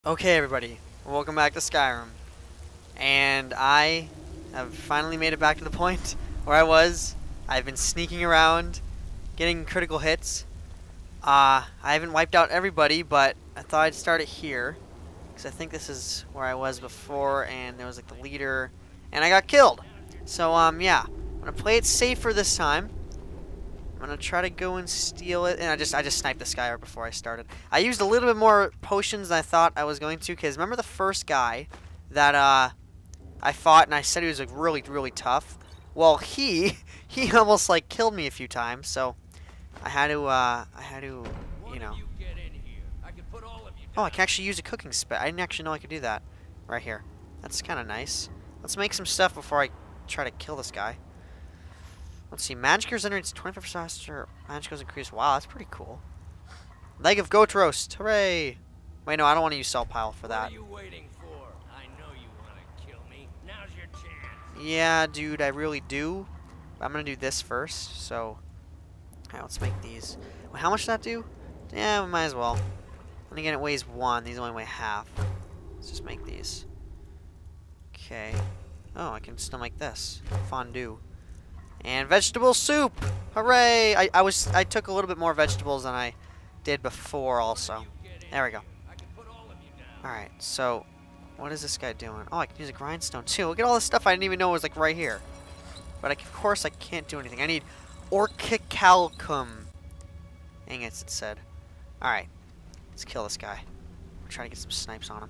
Okay, everybody, welcome back to Skyrim, and I have finally made it back to the point where I was. I've been sneaking around, getting critical hits. I haven't wiped out everybody, but I thought I'd start it here, because I think this is where I was before, and there was like the leader, and I got killed. So, yeah, I'm gonna play it safer this time. I'm gonna try to go and steal it, and I just sniped this guy right before I started. I used a little bit more potions than I thought I was going to, because remember the first guy that I fought, and I said he was like really tough. Well, he almost like killed me a few times, so I had to you know. Oh, I can actually use a cooking spit. I didn't actually know I could do that right here. That's kind of nice. Let's make some stuff before I try to kill this guy. Let's see, magic generates 25% faster. Magic increase. Wow, that's pretty cool. Leg of goat roast. Hooray! Wait, no, I don't want to use salt pile for that. What are you waiting for? I know you want to kill me. Now's your chance. Yeah, dude, I really do. But I'm gonna do this first. So, alright, let's make these. Wait, how much does that do? Yeah, we might as well. And again, it weighs 1. These only weigh half. Let's just make these. Okay. Oh, I can still make this fondue. And vegetable soup! Hooray! I took a little bit more vegetables than I did before also. There we go. Alright, so what is this guy doing? Oh, I can use a grindstone too. Look at all this stuff I didn't even know was like right here. But of course I can't do anything. I need orchicalcum. Dang it said. Alright. Let's kill this guy. I'm trying to get some snipes on him.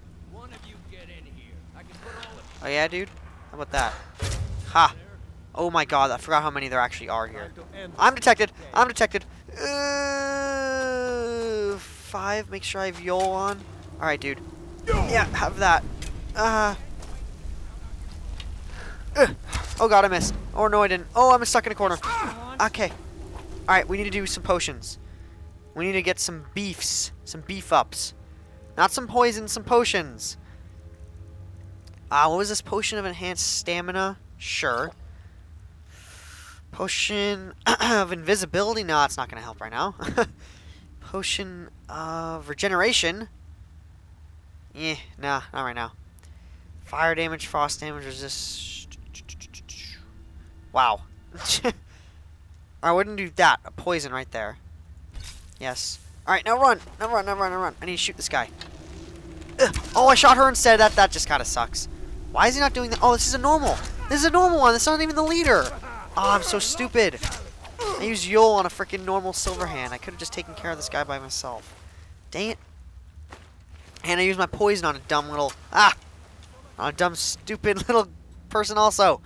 Oh yeah, dude? How about that? Ha! Oh my god, I forgot how many there actually are here. I'm detected! I'm detected! 5, make sure I have Yol on. Alright, dude. Yeah, have that. Oh god, I missed. Oh no, I didn't. Oh, I'm stuck in a corner. Okay. Alright, we need to do some potions. We need to get some beefs. Some beef ups. Not some poison, some potions. What was this? Potion of enhanced stamina? Sure. Potion of invisibility? No, it's not going to help right now. Potion of regeneration? Yeah, nah, not right now. Fire damage, frost damage, resist. Wow. I wouldn't do that. A poison right there. Yes. Alright, now run. Now run, now run, now run. I need to shoot this guy. Ugh. Oh, I shot her instead. That just kind of sucks. Why is he not doing that? Oh, this is a normal. This is a normal one. This is not even the leader. Oh, I'm so stupid. I used Yol on a freaking normal silver hand. I could have just taken care of this guy by myself. Dang it. And I used my poison on a dumb little... on a dumb, stupid little person also.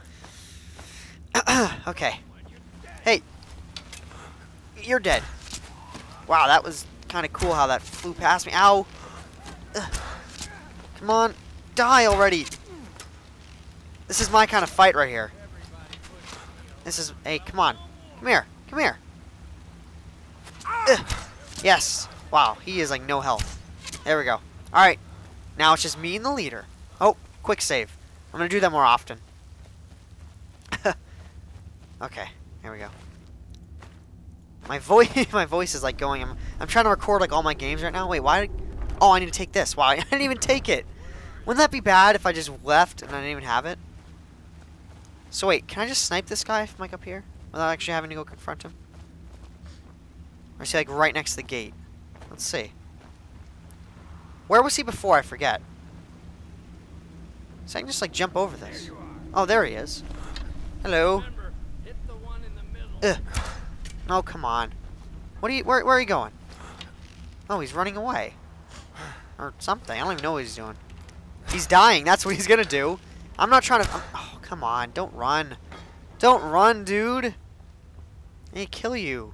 Okay. Hey. You're dead. Wow, that was kind of cool how that flew past me. Ow. Ugh. Come on. Die already. This is my kind of fight right here. This is... Hey, come on. Come here. Come here. Ugh. Yes. Wow, he is like no health. There we go. Alright. Now it's just me and the leader. Oh, quick save. I'm going to do that more often. Okay. Here we go. My voice is like going... I'm trying to record like all my games right now. Wait, why... Oh, I need to take this. Wow, I didn't even take it. Wouldn't that be bad if I just left and I didn't even have it? So wait, can I just snipe this guy from like up here without actually having to go confront him? Or is he like right next to the gate? Let's see. Where was he before? I forget. So I can just like jump over this. Oh, there he is. Hello. Ugh. Oh, come on. What are you? Where are you going? Oh, he's running away. Or something. I don't even know what he's doing. He's dying. That's what he's gonna do. I'm not trying to... Oh, come on. Don't run. Don't run, dude. I need to kill you.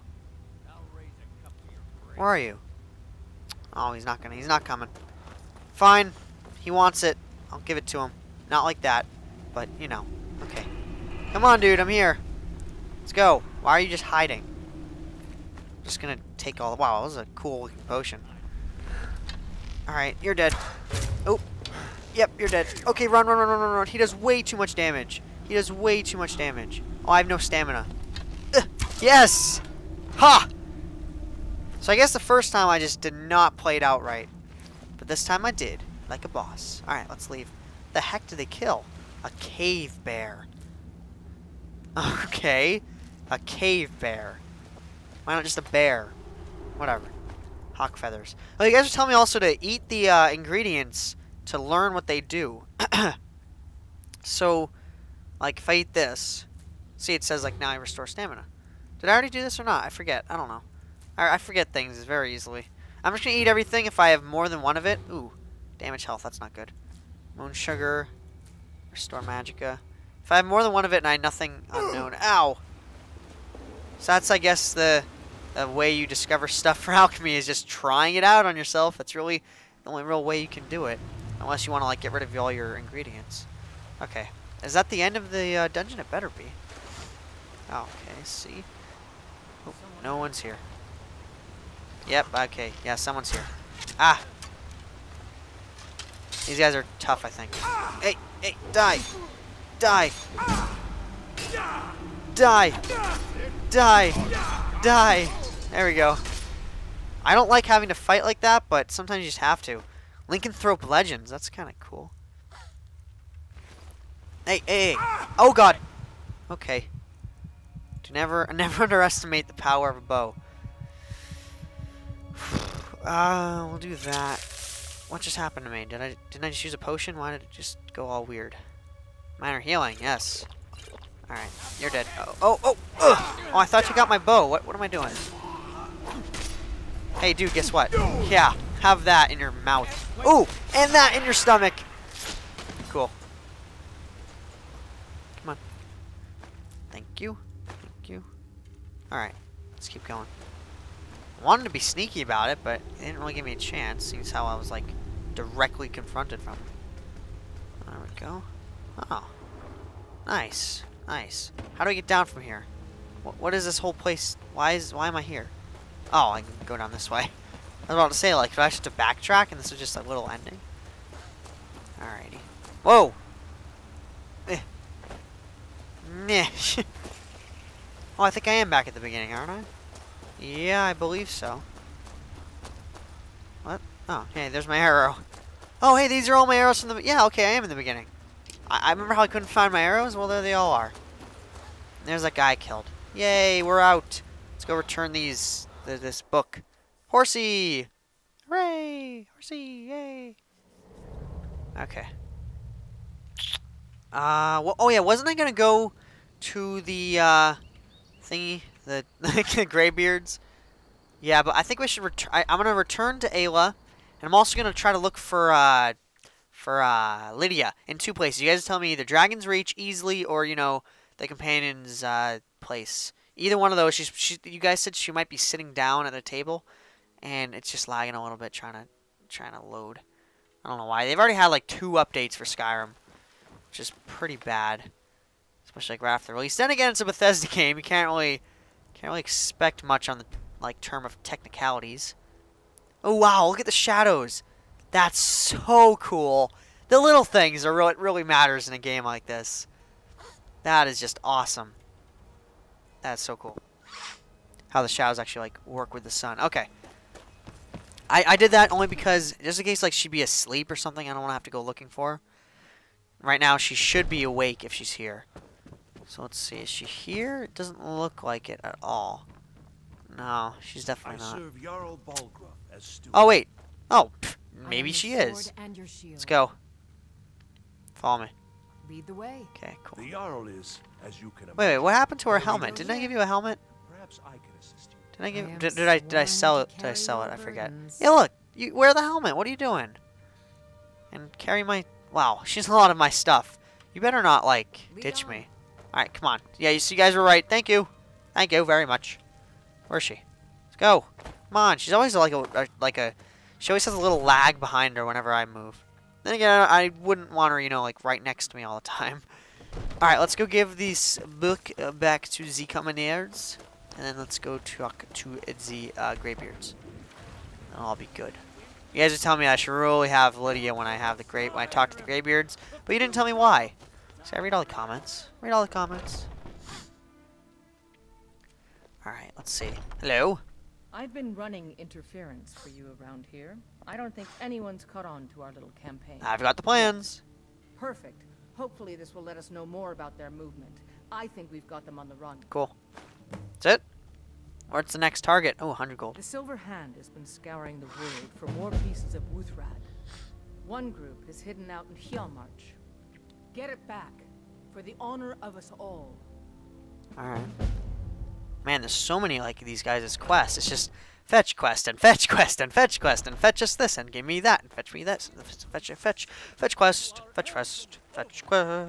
Where are you? Oh, he's not coming. Fine. He wants it. I'll give it to him. Not like that. But, you know. Okay. Come on, dude. I'm here. Let's go. Why are you just hiding? Just gonna take all... Wow, that was a cool looking potion. Alright, you're dead. Oh. Yep, you're dead. Okay, run. He does way too much damage. He does way too much damage. Oh, I have no stamina. Ugh. Yes! Ha! So I guess the first time I just did not play it out right. But this time I did. like a boss. Alright, let's leave. The heck did they kill? A cave bear. Okay. A cave bear. Why not just a bear? Whatever. Hawk feathers. Oh, you guys are telling me also to eat the ingredients to learn what they do. So, like, if I eat this, see, it says, like, now I restore stamina. Did I already do this or not? I forget. I don't know. I forget things very easily. I'm just going to eat everything if I have more than one of it. Ooh, damage health. That's not good. Moon sugar. Restore magicka. If I have more than one of it and I have nothing unknown. Ow! So that's, I guess, the way you discover stuff for alchemy is just trying it out on yourself. That's really the only real way you can do it. Unless you want to, like, get rid of all your ingredients. Okay. Is that the end of the dungeon? It better be. Oh, okay, see. Oh, no one's here. Yep, okay. Yeah, someone's here. Ah! These guys are tough, I think. Hey, hey, die! Die! Die! Die! Die! There we go. I don't like having to fight like that, but sometimes you just have to. Lycanthrope Legends, that's kind of cool. Hey, hey, hey! Oh god! Okay. Never underestimate the power of a bow. We'll do that. What just happened to me? Didn't I just use a potion? Why did it just go all weird? Minor healing, yes. Alright, you're dead. Oh, I thought you got my bow. What am I doing? Hey, dude, guess what? Yeah, have that in your mouth. Ooh, and that in your stomach. Cool. Come on. Thank you. Thank you. Alright, let's keep going. I wanted to be sneaky about it, but it didn't really give me a chance, seeing as how I was, like, directly confronted from it. There we go. Oh. Nice. Nice. How do I get down from here? What is this whole place? Why am I here? Oh, I can go down this way. I was about to say, like, do I have to backtrack and this is just a little ending? Alrighty. Whoa! Meh. Oh, I think I am back at the beginning, aren't I? Yeah, I believe so. What? Oh, hey, there's my arrow. Oh, hey, these are all my arrows from the... Yeah, okay, I am in the beginning. I remember how I couldn't find my arrows? Well, there they all are. There's that guy killed. Yay, we're out. Let's go return this book. Horsey! Hooray! Horsey, yay! Okay. Well, oh yeah, wasn't I gonna go to the, thingy? The Greybeards? Yeah, but I think we should return... I'm gonna return to Ayla, and I'm also gonna try to look for Lydia in two places. You guys tell me either Dragon's Reach easily or, you know, the companion's place. Either one of those. You guys said she might be sitting down at a table, and it's just lagging a little bit trying to load. I don't know why. They've already had like 2 updates for Skyrim, which is pretty bad, especially like right after the release. Then again, it's a Bethesda game. You can't really expect much on the term of technicalities. Oh wow! Look at the shadows. That's so cool. The little things are what really matters in a game like this. That is just awesome. That's so cool. How the shadows actually like work with the sun. Okay. I did that only because just in case like she'd be asleep or something, I don't want to have to go looking for her. Right now she should be awake if she's here. So let's see, is she here? It doesn't look like it at all. No, she's definitely not. Serve Jarl Balgruuf as steward. Oh wait. Oh, pff, maybe she is. Let's go. Follow me. Lead the way. Okay, cool. The Jarl is, as you can imagine. Wait, what happened to her helmet? Didn't I give you a helmet? Perhaps I can assist you. Did I give? Did I sell it? Did I sell it? I forget. Yeah, look. You wear the helmet. What are you doing? And carry my. Wow, she's a lot of my stuff. You better not like ditch me. All right, come on. Yeah, you guys were right. Thank you. Thank you very much. Where is she? Let's go. Come on. She's always like a. She always has a little lag behind her whenever I move. Then again, I wouldn't want her, you know, like right next to me all the time. All right, let's go give this book back to the Commoneers, and then let's go talk to the Greybeards. And I'll be good. You guys are telling me I should really have Lydia when I talk to the Greybeards, but you didn't tell me why. So I read all the comments. Read all the comments. All right, let's see. Hello. I've been running interference for you around here. I don't think anyone's caught on to our little campaign. I've got the plans. Perfect. Hopefully this will let us know more about their movement. I think we've got them on the run. Cool. That's it? What's the next target? Oh, 100 gold. The Silver Hand has been scouring the world for more pieces of Wuthrad. One group is hidden out in Hjalmarch. Get it back, for the honor of us all. Alright. Man, there's so many like these guys' quests. It's just fetch quest and fetch quest and fetch quest and fetch us this and give me that and fetch me that. Fetch quest. Fetch quest. Fetch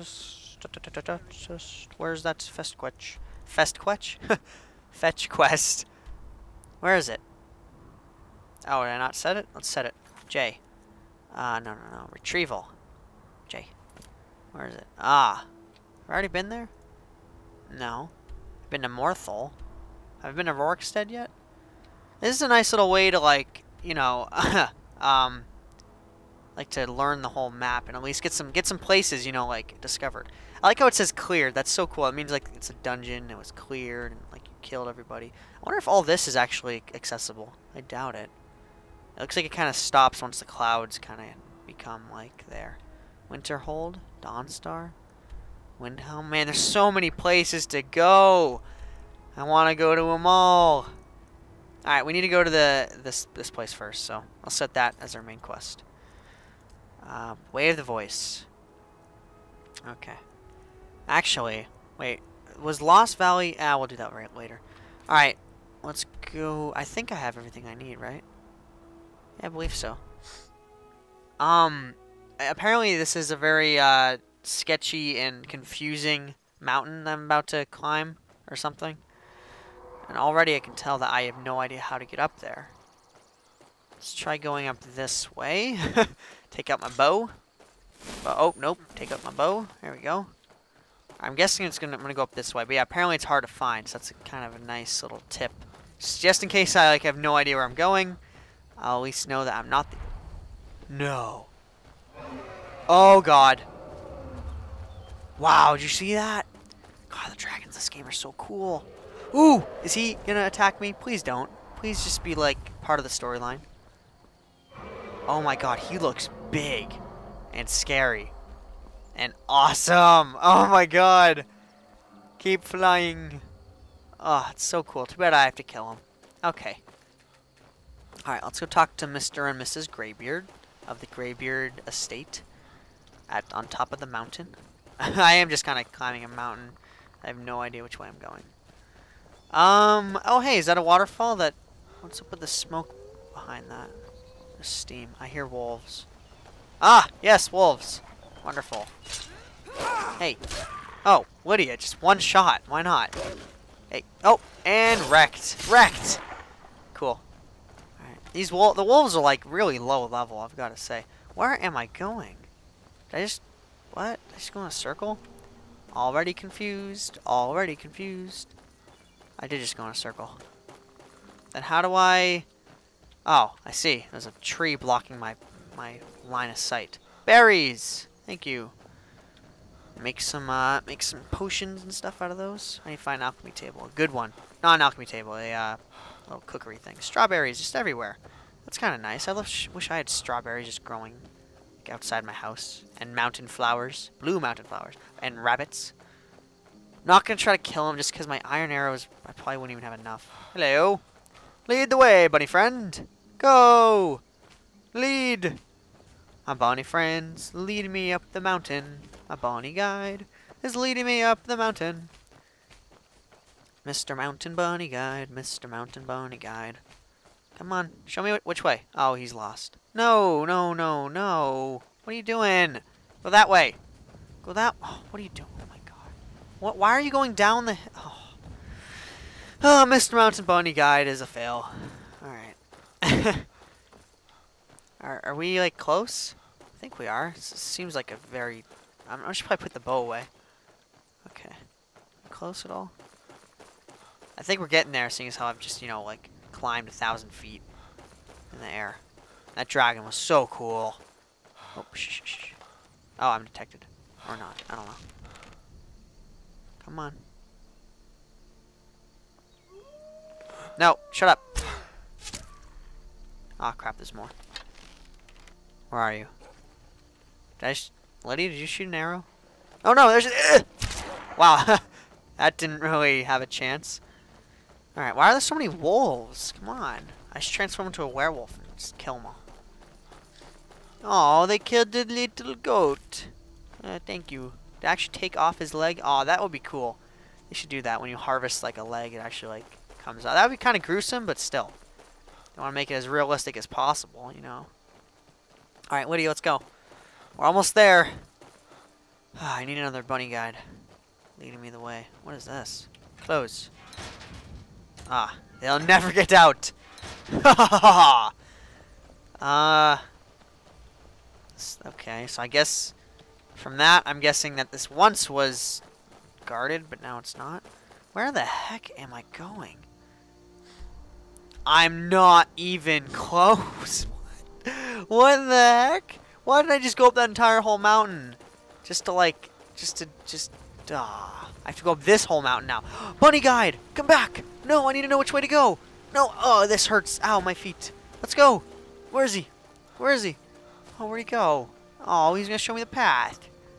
quest. Where's that fest quest? Fest quest? Fetch quest. Where is it? Oh, did I not set it? Let's set it. J. No. Retrieval. J. Where is it? Ah. Have I already been there? No. I've been to Morthal. Have I been to Rorikstead yet? This is a nice little way to, like, you know, like to learn the whole map and at least get some places, you know, like, discovered. I like how it says cleared. That's so cool. It means, like, it's a dungeon, it was cleared, and, like, you killed everybody. I wonder if all this is actually accessible. I doubt it. It looks like it kind of stops once the clouds kind of become, like, there. Winterhold, Dawnstar, Windhelm. Man, there's so many places to go. I want to go to them all. Alright, we need to go to this place first, so I'll set that as our main quest. Way of the Voice. Okay. Actually, wait. Was Lost Valley... we'll do that right later. Alright, let's go... I think I have everything I need, right? Yeah, I believe so. Apparently this is a very, sketchy and confusing mountain that I'm about to climb, or something. And already I can tell that I have no idea how to get up there. Let's try going up this way. Take out my bow. Oh, nope. Take out my bow. There we go. I'm guessing I'm gonna go up this way. But yeah, apparently it's hard to find, so that's kind of a nice little tip. Just in case I have no idea where I'm going, I'll at least know that I'm not the... No. Oh, God. Wow, did you see that? God, the dragons in this game are so cool. Ooh, is he gonna attack me? Please don't. Please just be, like, part of the storyline. Oh my God, he looks big and scary and awesome. Oh my God. Keep flying. Oh, it's so cool. Too bad I have to kill him. Okay. Alright, let's go talk to Mr. and Mrs. Greybeard of the Greybeard Estate on top of the mountain. I am just kind of climbing a mountain. I have no idea which way I'm going. Oh hey, is that a waterfall? What's up with the smoke behind that? The steam. I hear wolves. Ah, yes, wolves. Wonderful. Hey. Oh, Lydia, just one shot. Why not? Hey. Oh, and wrecked. Wrecked. Cool. Alright. The wolves are like really low level, I've got to say. Where am I going? Did I just... What? Did I just go in a circle? Already confused. Already confused. I did just go in a circle. Then how do I... Oh, I see. There's a tree blocking my line of sight. Berries! Thank you. Make some potions and stuff out of those. I need to find an alchemy table. A good one. Not an alchemy table. A little cookery thing. Strawberries just everywhere. That's kind of nice. I wish I had strawberries just growing like, outside my house. And mountain flowers. Blue mountain flowers. And rabbits. Not going to try to kill him just because my iron arrows, I probably wouldn't even have enough. Hello. Lead the way, bunny friend. Go. Lead. My bonny friends lead me up the mountain. My bonny guide is leading me up the mountain. Mr. Mountain Bunny Guide, Mr. Mountain Bunny Guide. Come on, show me which way. Oh, he's lost. No, no, no, no. What are you doing? Go that way. Go that... Oh, what are you doing? Oh, my God. Why are you going down the... Oh, Mr. Mountain Bunny Guide is a fail. Alright. Are we, like, close? I think we are. It seems like a very... I should probably put the bow away. Okay. Close at all? I think we're getting there, seeing as how I've just, you know, like, climbed 1,000 feet in the air. That dragon was so cool. Oh, shh, shh, shh. Oh, I'm detected. Or not. I don't know. Come on. No, shut up. Oh crap, there's more. Where are you? Lydia, did you shoot an arrow? Oh no, there's wow, that didn't really have a chance. Alright, why are there so many wolves? Come on. I should transform into a werewolf and just kill them all. Oh, they killed the little goat. Thank you. To actually take off his leg? Oh, that would be cool. They should do that when you harvest like a leg. It actually like comes out. That would be kind of gruesome, but still. I want to make it as realistic as possible, you know. Alright, Lydia, let's go. We're almost there. I need another bunny guide. Leading me the way. What is this? Close. Ah, they'll never get out. Okay, so I guess from that, I'm guessing that this once was guarded, but now it's not. Where the heck am I going? I'm not even close. What the heck? Why did I just go up that entire whole mountain? Just to like, I have to go up this whole mountain now. Bunny guide, come back. No, I need to know which way to go. No, oh, this hurts. Ow, my feet. Let's go. Where is he? Where is he? Oh, where'd he go? Oh, he's gonna show me the path.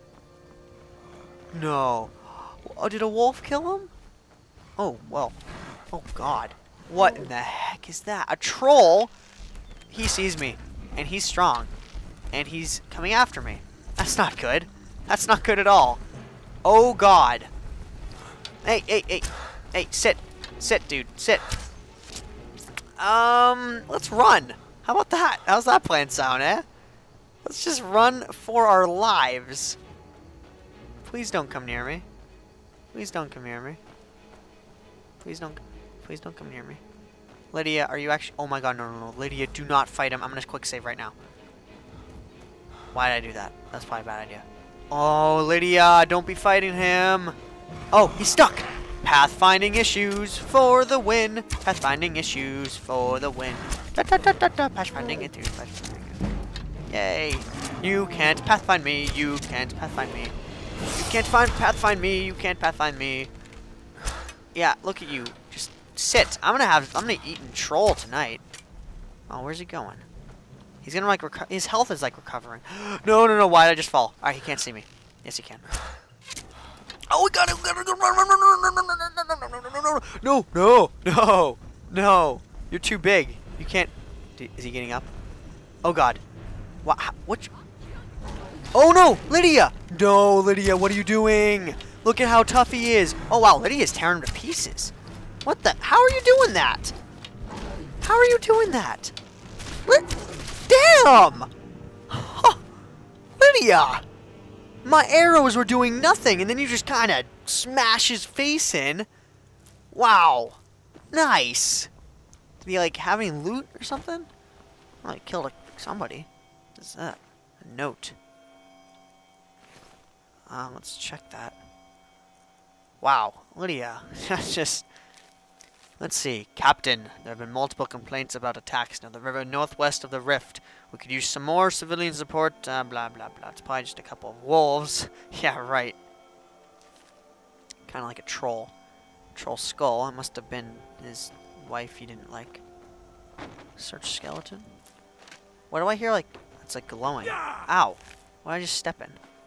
No. Oh, did a wolf kill him? Oh, well. Oh, God. What in the heck is that? A troll? He sees me, and he's strong, and he's coming after me. That's not good. That's not good at all. Oh, God. Hey, hey, hey. Hey, sit. Sit, dude. Sit. Let's run. How about that? How's that plan sound, eh? Let's just run for our lives. Please don't come near me. Please don't come near me. Please don't come near me. Lydia, are you actually... Oh my god, no, no, no. Lydia, do not fight him. I'm gonna quick save right now. Why did I do that? That's probably a bad idea. Oh, Lydia, don't be fighting him. Oh, he's stuck. Pathfinding issues for the win. Pathfinding issues for the win. Da da da da da. Pathfinding issues. Yay. You can't pathfind me. You can't pathfind me. You can't pathfind me. You can't pathfind me. Yeah, look at you. Just sit. I'm gonna eat and troll tonight. Oh, where's he going? He's gonna like his health is like recovering. No, no, no. Why did I just fall? Alright, he can't see me. Yes, he can. Oh, we got it. No, no, no, no. You're too big. You can't. Is he getting up? Oh God. What? What? Oh no, Lydia! No, Lydia, what are you doing? Look at how tough he is. Oh wow, Lydia's tearing him to pieces. What the? How are you doing that? How are you doing that? Damn! Huh. Lydia! My arrows were doing nothing, and then you just kind of smash his face in. Wow. Nice. Did he, like, have any loot or something? Well, he killed somebody. What is that? A note. Let's check that. Wow. Lydia. Just... Let's see. Captain, there have been multiple complaints about attacks near the river northwest of the rift. We could use some more civilian support, blah, blah, blah. It's probably just a couple of wolves. Yeah, right. Kind of like a troll. Troll skull. It must have been his wife he didn't like. Search skeleton. What do I hear? Like, it's like glowing. Ow. What did I just step in?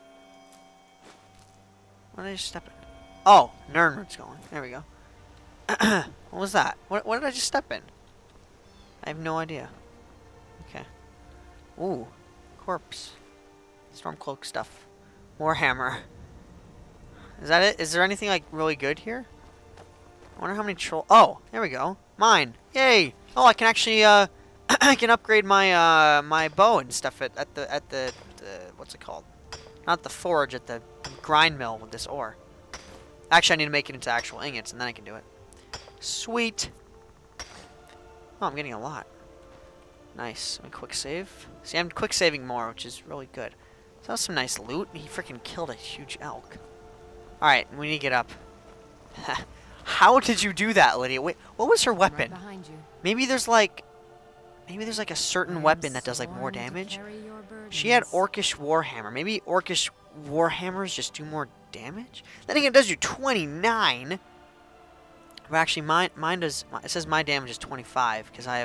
What did I just step in? Oh, Nernrod's going. There we go. What was that? What did I just step in? I have no idea. Okay. Ooh. Corpse. Stormcloak stuff. Warhammer. Is that it? Is there anything, like, really good here? I wonder how many troll... Oh! There we go. Mine! Yay! Oh, I can actually, I can upgrade my, my bow and stuff at the... What's it called? Not the forge, at the grind mill with this ore. Actually, I need to make it into actual ingots, and then I can do it. Sweet. Oh, I'm getting a lot. Nice. Let me quick save. See, I'm quick saving more, which is really good. So that was some nice loot. He freaking killed a huge elk. Alright, we need to get up. How did you do that, Lydia? Wait, what was her weapon? Right behind you. Maybe there's like a certain weapon that does like more damage. She had Orcish Warhammer. Maybe Orcish Warhammers just do more damage? Then again, it does do 29. But actually, mine does. It says my damage is 25 because I have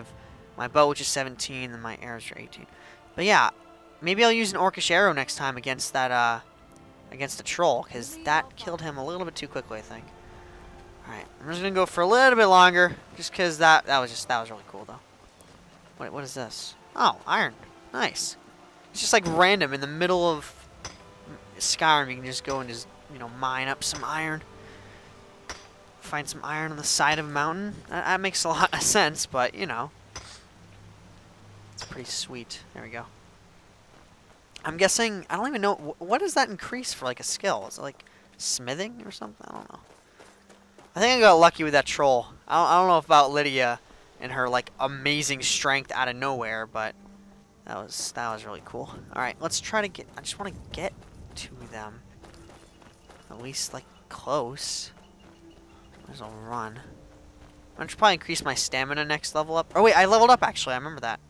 My bow, which is 17, and my arrows are 18. But yeah, maybe I'll use an orcish arrow next time against that, against the troll, because that killed him a little bit too quickly, I think. Alright, I'm just gonna go for a little bit longer, just because that was really cool, though. What is this? Oh, iron. Nice. It's just like random in the middle of Skyrim. You can just go and just, you know, mine up some iron. Find some iron on the side of a mountain. That makes a lot of sense, but, you know. It's pretty sweet. There we go. I'm guessing, I don't even know, what does that increase for, like, a skill? Is it, like, smithing or something? I don't know. I think I got lucky with that troll. I don't know about Lydia and her, like, amazing strength out of nowhere, but that was really cool. Alright, let's try to get, I just want to get to them. At least, like, close. Might as well run. I should probably increase my stamina next level up. Oh wait, I leveled up actually, I remember that.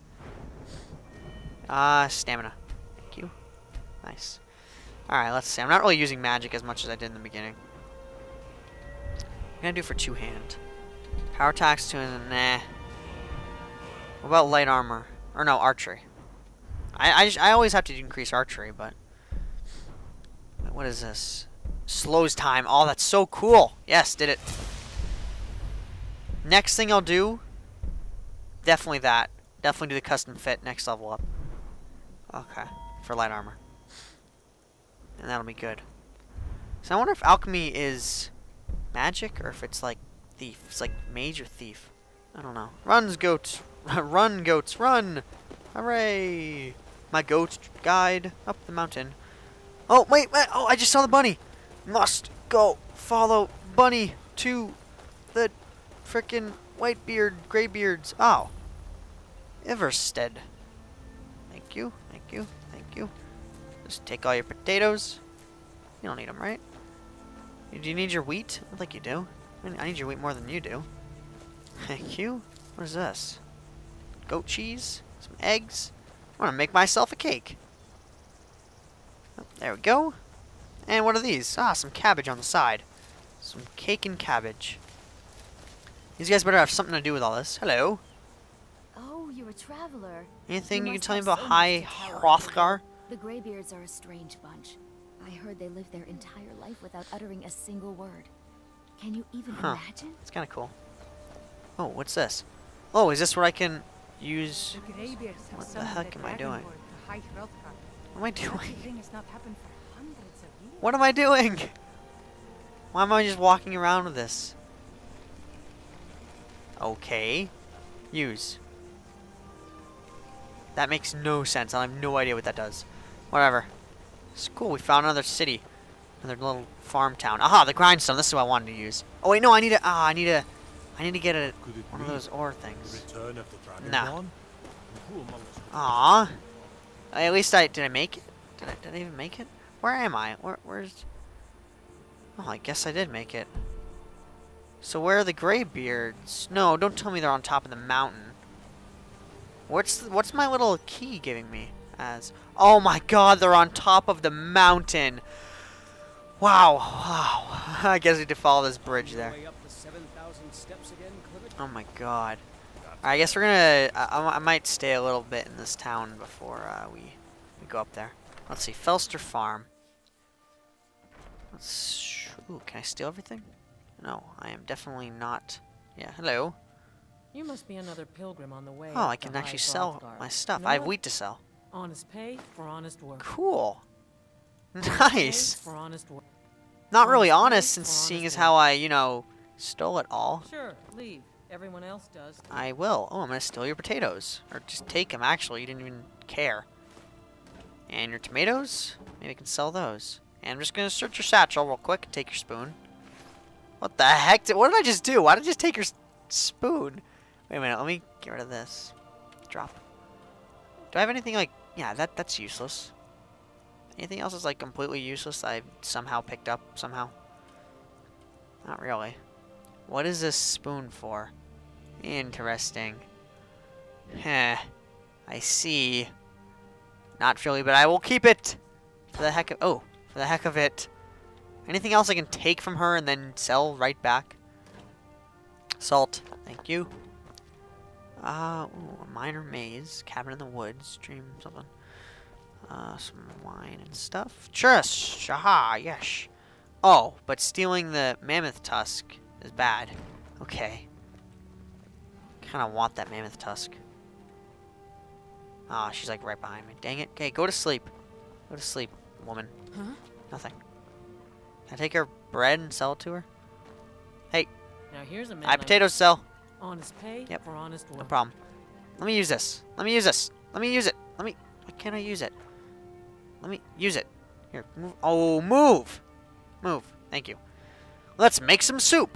Stamina. Thank you. Nice. Alright, let's see. I'm not really using magic as much as I did in the beginning. I'm gonna do for two-hand. Power attacks to nah. What about light armor? Or no, archery. I always have to increase archery, but what is this? Slows time. Oh, that's so cool. Yes, did it. Next thing I'll do, definitely that. Definitely do the custom fit next level up. Okay, for light armor. And that'll be good. So I wonder if alchemy is magic or if it's like thief. It's like mage or thief. I don't know. Runs, goats. Run, goats, run! Hooray! My goat guide up the mountain. Oh, wait! Oh, I just saw the bunny! Must go follow bunny to the frickin' Whitebeard, Greybeards. Oh. Everstead. Thank you, thank you, thank you. Just take all your potatoes. You don't need them, right? Do you need your wheat? I think you do. I need your wheat more than you do. Thank you. What is this? Goat cheese? Some eggs? I want to make myself a cake. Oh, there we go. And what are these? Ah, some cabbage on the side. Some cake and cabbage. These guys better have something to do with all this. Hello. Oh, you're a traveler. Anything you can must tell me have about so much High to tell. Hrothgar? The Greybeards are a strange bunch. I heard they live their entire life without uttering a single word. Can you even imagine? It's kind of cool. Oh, what's this? Oh, is this where I can use... The Greybeards have What the summoned heck am I doing? Dragonborn to High Hrothgar. What am I Such a doing? thing has not happened for hundreds of years. What am I doing? Why am I just walking around with this? Okay. Use. That makes no sense. I have no idea what that does. Whatever. It's cool. We found another city. Another little farm town. Aha, the grindstone. This is what I wanted to use. Oh wait, no, I need to get one of those ore things. Return of the Dragonborn? Nah. And who among us would Aw. At least did I make it? Did I even make it? Where am I? Where's... Oh, I guess I did make it. So where are the Greybeards? No, don't tell me they're on top of the mountain. What's my little key giving me as? Oh my god, they're on top of the mountain. Wow. Wow. I guess we have to follow this bridge there. Way up the 7,000 steps again, Clivet? Oh my god. I guess we're gonna... I might stay a little bit in this town before we go up there. Let's see. Felster Farm. Ooh, can I steal everything? No, I am definitely not... Yeah, hello. You must be another pilgrim on the way. Oh, I up to can actually High sell Hrothgar. my stuff. No I have one- wheat to sell. Honest pay for honest work. Cool. Honest pay Nice. for honest work. Not really honest honest, pay since for seeing honest as how work. I, you know, stole it all. Sure, leave. Everyone else does. I will. Oh, I'm gonna steal your potatoes. Or just take them, actually. You didn't even care. And your tomatoes? Maybe I can sell those. And I'm just gonna search your satchel real quick and take your spoon. What the heck? What did I just do? Why did I just take your spoon? Wait a minute, let me get rid of this. Drop. Do I have anything like... Yeah, that's useless. Anything else is like completely useless that I somehow picked up somehow? Not really. What is this spoon for? Interesting. Heh. I see. Not really, but I will keep it! For the heck of... Oh, for the heck of it. Anything else I can take from her and then sell right back? Salt. Thank you. Ooh, a minor maze, cabin in the woods, dream something. Some wine and stuff. Churros! Aha, yes. Oh, but stealing the mammoth tusk is bad. Okay. Kinda want that mammoth tusk. Ah, she's like right behind me. Dang it. Okay, go to sleep. Go to sleep, woman. Huh? Nothing. Can I take her bread and sell it to her? Hey, Now here's a man. I potatoes sell. Honest pay Yep. for honest work. No problem. Let me use this. Let me use this. Let me use it. Why can't I use it? Let me use it. Here, move. Oh, move! Move. Thank you. Let's make some soup.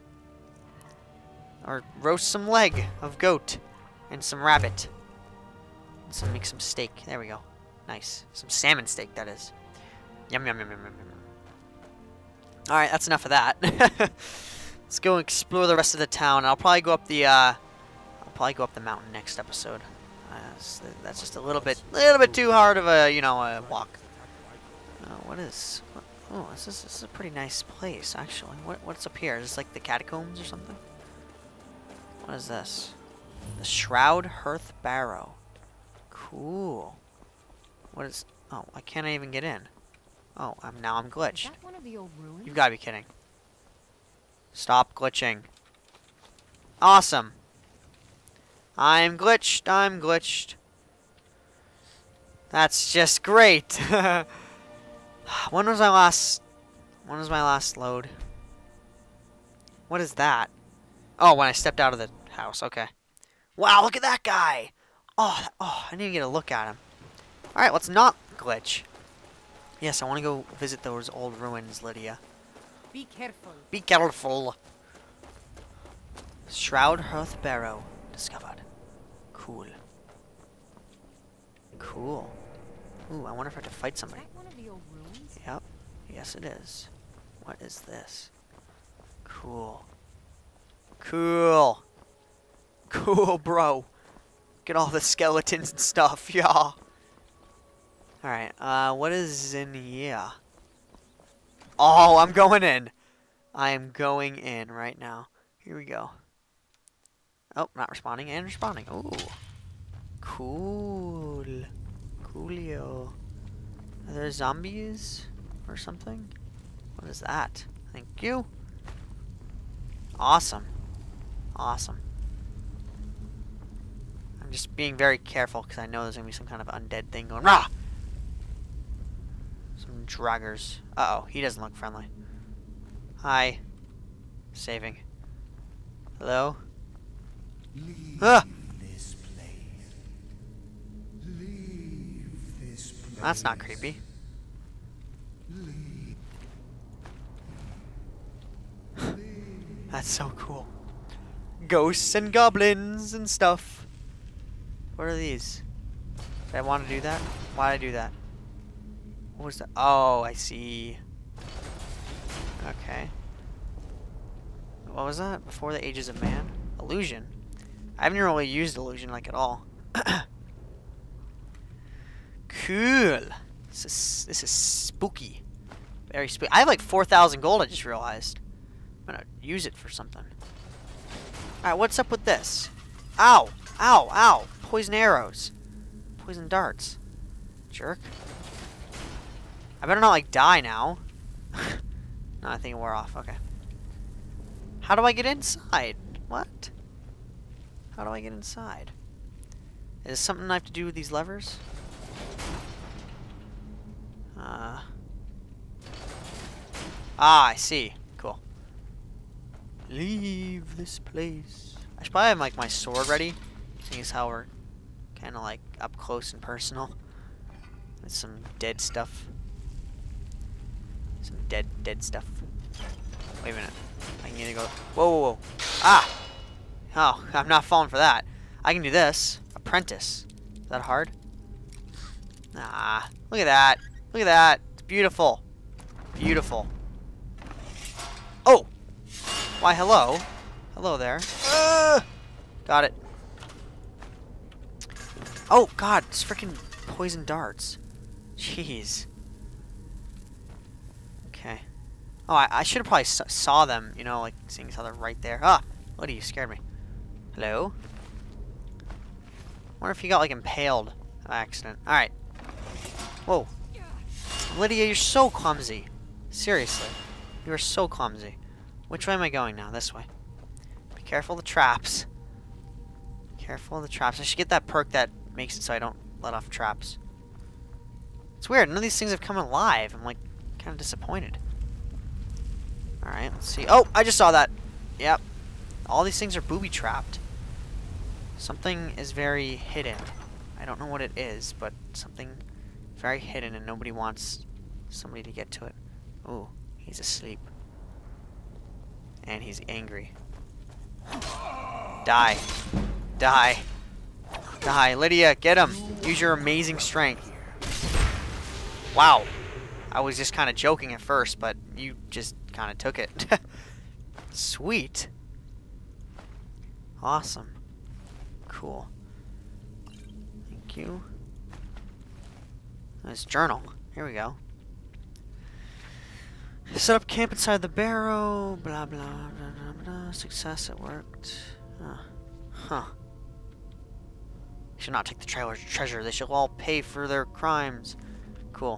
Or roast some leg of goat. And some rabbit. And make some steak. There we go. Nice. Some salmon steak, that is. Yum, yum, yum, yum, yum, yum. Alright, that's enough of that. Let's go explore the rest of the town. I'll probably go up the mountain next episode. That's just a little bit too hard of a, a walk. What is? Oh, this is a pretty nice place, actually. What's up here? Is this like the catacombs or something? What is this? The Shroud Hearth Barrow. Cool. What is? Oh, why can't I even get in? Oh, now I'm glitched. Is that one of the old ruins? You've got to be kidding. Stop glitching. Awesome. I'm glitched. I'm glitched. That's just great. When was my last load? What is that? Oh, when I stepped out of the house. Okay. Wow, look at that guy. Oh, I didn't even get a look at him. All right, let's not glitch. Yes, I want to go visit those old ruins, Lydia. Be careful. Be careful. Shroud Hearth Barrow discovered. Cool. Cool. Ooh, I wonder if I have to fight Is somebody. that one of the old ruins? Yep. Yes, it is. What is this? Cool. Cool. Cool, bro. Get all the skeletons and stuff, yeah. Alright, what is in here? Oh, I'm going in. I am going in right now. Here we go. Oh, not responding and responding. Ooh. Cool. Coolio. Are there zombies or something? What is that? Thank you. Awesome. Awesome. I'm just being very careful because I know there's going to be some kind of undead thing going. Rah! Some draggers. Uh-oh, he doesn't look friendly. Hi. Saving. Hello? Leave Ah! this place. Leave this place. That's not creepy. Leave. That's so cool. Ghosts and goblins and stuff. What are these? Did I want to do that? Why did I do that? What was that? Oh, I see. Okay. What was that? Before the Ages of Man? Illusion. I haven't really used illusion like at all. Cool. This is spooky. Very spooky. I have like 4,000 gold, I just realized. I'm gonna use it for something. Alright, what's up with this? Ow! Ow! Ow! Poison arrows. Poison darts. Jerk. I better not, like, die now. No, I think it wore off. Okay. How do I get inside? What? How do I get inside? Is this something I have to do with these levers? Ah, I see. Cool. Leave this place. I should probably have, like, my sword ready. Seeing as how we're kind of, like, up close and personal. With some dead stuff. Some dead stuff. Wait a minute. I can either go... Whoa, whoa, whoa. Ah! Oh, I'm not falling for that. I can do this. Apprentice. Is that hard? Nah. Look at that. Look at that. It's beautiful. Beautiful. Oh! Why, hello. Hello there. Got it. Oh, God. It's freaking poison darts. Jeez. Okay. Oh, I should have probably saw them, you know, like, seeing how they're right there. Ah! What, you scared me. Hello? wonder if he got like impaled by accident. Alright. Whoa. Lydia, you're so clumsy. Seriously. You are so clumsy. Which way am I going now? This way. Be careful of the traps. Careful of the traps. I should get that perk that makes it so I don't let off traps. It's weird. None of these things have come alive. I'm like kind of disappointed. Alright, let's see. Oh, I just saw that. Yep. All these things are booby trapped. Something is very hidden. I don't know what it is, but something very hidden and nobody wants somebody to get to it. Ooh, he's asleep. And he's angry. Die. Die. Die. Lydia, get him. Use your amazing strength. Wow. I was just kind of joking at first, but you just kind of took it. Sweet. Awesome. Cool. Thank you. Nice journal. Here we go. Set up camp inside the barrow. Blah, blah, blah, blah, blah. Success, it worked. Huh. Should not take the treasure. They shall all pay for their crimes. Cool.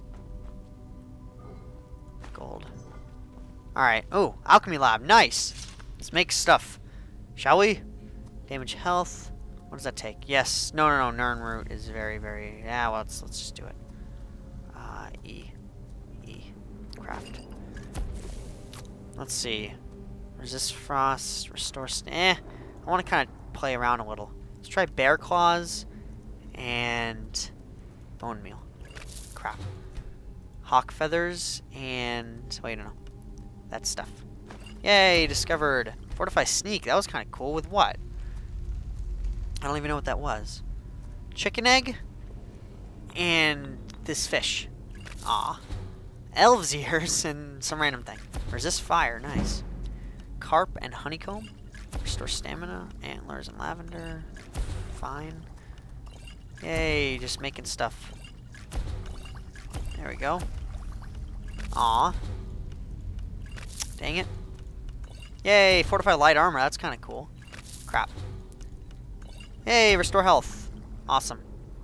Gold. Alright. Oh, alchemy lab. Nice. Let's make stuff. Shall we? Damage health. What does that take? Yes. No. Nern root is very, very... Yeah, well, let's just do it. E. Craft. Let's see. Resist frost. Restore... I want to kind of play around a little. Let's try bear claws. And... bone meal. Crap. Hawk feathers. And... wait, no. That stuff. Yay, discovered. Fortify sneak. That was kind of cool. With what? I don't even know what that was. Chicken egg? And this fish. Aw. Elves ears and some random thing. Resist fire. Nice. Carp and honeycomb. Restore stamina. Antlers and lavender. Fine. Yay, just making stuff. There we go. Aw. Dang it. Yay, fortify light armor. That's kind of cool. Crap. Hey, restore health. Awesome.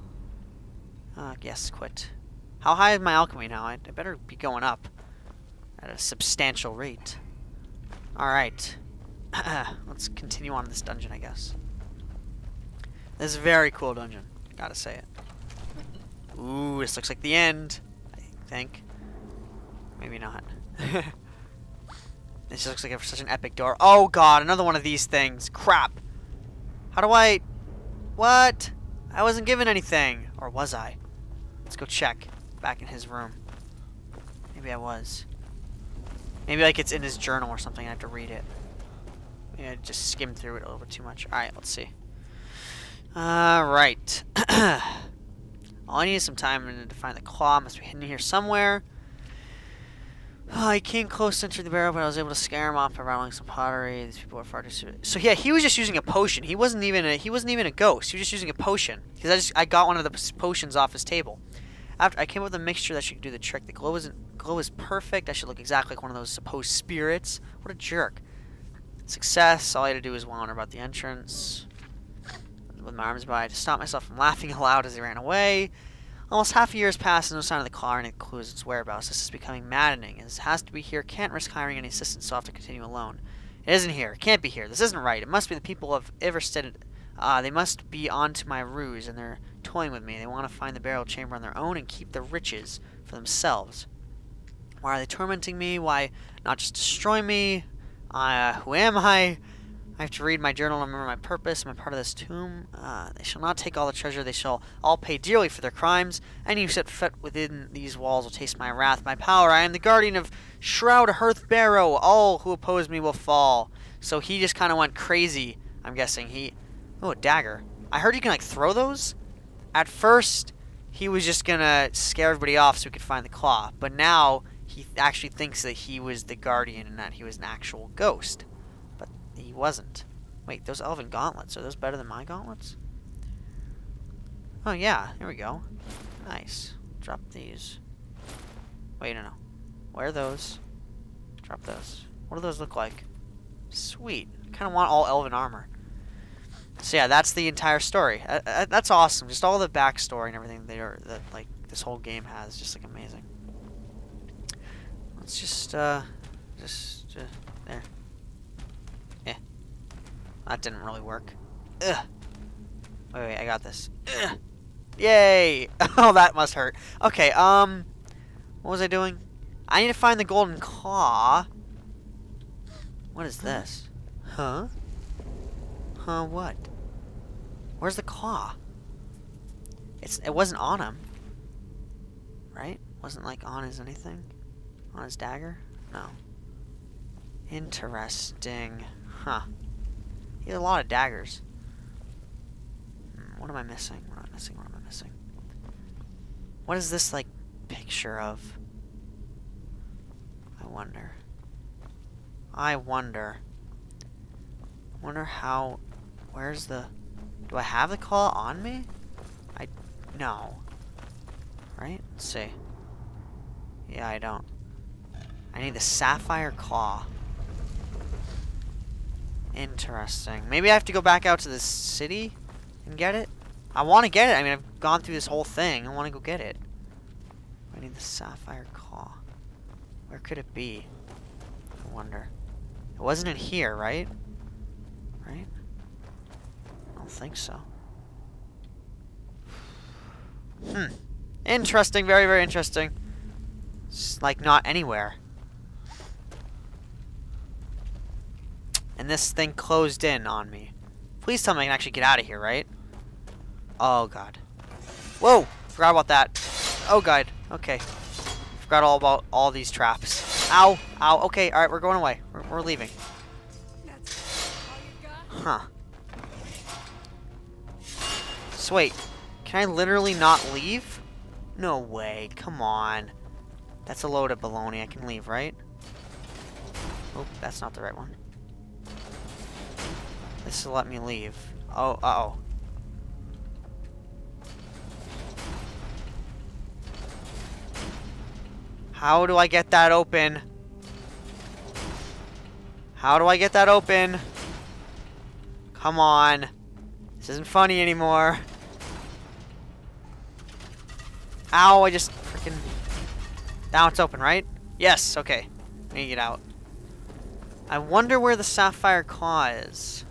Yes, quit. How high is my alchemy now? I better be going up at a substantial rate. Alright. Let's continue on this dungeon, I guess. This is a very cool dungeon. Gotta say it. Ooh, this looks like the end. I think. Maybe not. This looks like such an epic door. Oh god, another one of these things. Crap. How do I... What? I wasn't given anything. Or was I? Let's go check. Back in his room. Maybe I was. Maybe like it's in his journal or something. I have to read it. Maybe I just skimmed through it a little bit too much. Alright, let's see. Alright. All I need is some time to find the claw. Must be hidden here somewhere. I came close to enter the barrel, but I was able to scare him off by rattling some pottery. These people are far too stupid. So yeah, he was just using a potion. He wasn't even a ghost. He was just using a potion. Because I got one of the potions off his table. After I came up with a mixture that should do the trick. The glow is perfect. I should look exactly like one of those supposed spirits. What a jerk. Success. All I had to do was wander about the entrance with my arms by to stop myself from laughing aloud as he ran away. Almost half a year has passed and no sign of the claw or any clues its whereabouts. This is becoming maddening. As it has to be here, can't risk hiring any assistants, so I'll have to continue alone. It isn't here. It can't be here. This isn't right. It must be the people of Everstead. They must be onto my ruse, and they're toying with me. They want to find the burial chamber on their own and keep the riches for themselves. Why are they tormenting me? Why not just destroy me? Who am I? I have to read my journal and remember my purpose. Am I part of this tomb? They shall not take all the treasure. They shall all pay dearly for their crimes. Any who set foot within these walls will taste my wrath, my power. I am the guardian of Shroud Hearth Barrow. All who oppose me will fall. So he just kind of went crazy, I'm guessing. Oh, a dagger. I heard you can, like, throw those? At first, he was just gonna scare everybody off so he could find the claw. But now, he actually thinks that he was the guardian and that he was an actual ghost. He wasn't. Wait, those elven gauntlets, are those better than my gauntlets? Oh yeah, here we go. Nice. Drop these. Wait, no. Wear those. Drop those. What do those look like? Sweet. I kind of want all elven armor. So yeah, that's the entire story. That's awesome. Just all the backstory and everything that like this whole game has, just like amazing. Let's just there. Yeah, that didn't really work. Ugh. Wait, I got this. Ugh. Yay! Oh, that must hurt. Okay, what was I doing? I need to find the golden claw. What is this? Huh? Huh, what? Where's the claw? It wasn't on him. Right? Wasn't like on his anything? On his dagger? No. Interesting. Huh. He had a lot of daggers. What am I missing? What am I missing? What am I missing? What is this, like, picture of? I wonder. I wonder. Wonder how... Where's the... Do I have the claw on me? No. Right? Let's see. Yeah, I don't. I need the sapphire claw. Interesting. Maybe I have to go back out to the city and get it? I want to get it. I mean, I've gone through this whole thing. I want to go get it. I need the sapphire claw. Where could it be? I wonder. It wasn't in here, right? Right? I don't think so. Interesting. Very, very interesting. It's like not anywhere. And this thing closed in on me. Please tell me I can actually get out of here, right? Oh, God. Whoa! Forgot about that. Oh, God. Okay. Forgot all about all these traps. Ow! Ow! Okay, alright, we're going away. We're leaving. Huh. So wait, can I literally not leave? No way. Come on. That's a load of baloney. I can leave, right? Oh, that's not the right one. This will let me leave. Oh, uh-oh. How do I get that open? How do I get that open? Come on. This isn't funny anymore. Ow, I just freaking... Now it's open, right? Yes, okay. I need to get out. I wonder where the sapphire claw is.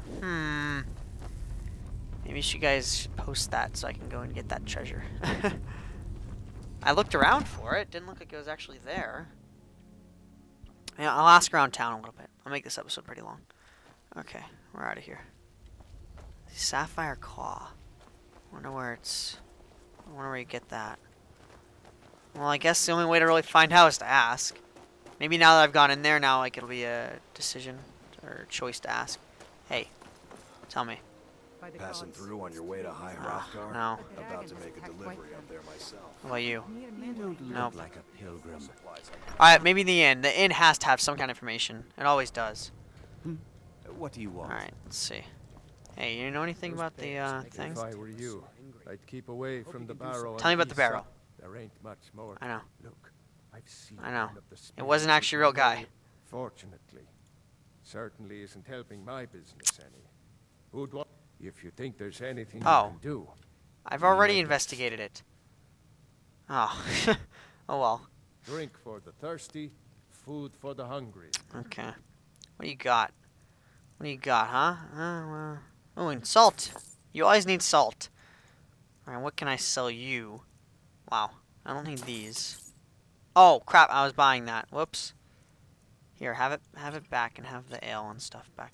Maybe you guys should post that so I can go and get that treasure. I looked around for it. Didn't look like it was actually there. Yeah, I'll ask around town a little bit. I'll make this episode pretty long. Okay, we're out of here. The sapphire claw. Wonder where it's... I wonder where you get that. Well, I guess the only way to really find out is to ask. Maybe now that I've gone in there, now like it'll be a decision or choice to ask. Hey, tell me. Passing through on your way to High Hrothgar? No. About to make a delivery up there myself. What about you? You don't look Nope. like a pilgrim. Alright, maybe the inn. The inn has to have some kind of information. It always does. What do you want? Alright, let's see. Hey, you know anything about the thing? If I were you, I'd keep away from the barrow. Tell me about the barrow. There ain't much more. I know. Look, I've seen I know. one of the It wasn't actually a real guy. Fortunately, certainly isn't helping my business any. Who'd want? If you think there's anything Oh. you can do, I've already Like investigated it. Oh. Oh well. drink for the thirsty, food for the hungry. Okay. What do you got? What do you got, huh? Oh, and salt. You always need salt. Alright, what can I sell you? Wow. I don't need these. Oh, crap. I was buying that. Whoops. Here, have it back and have the ale and stuff back.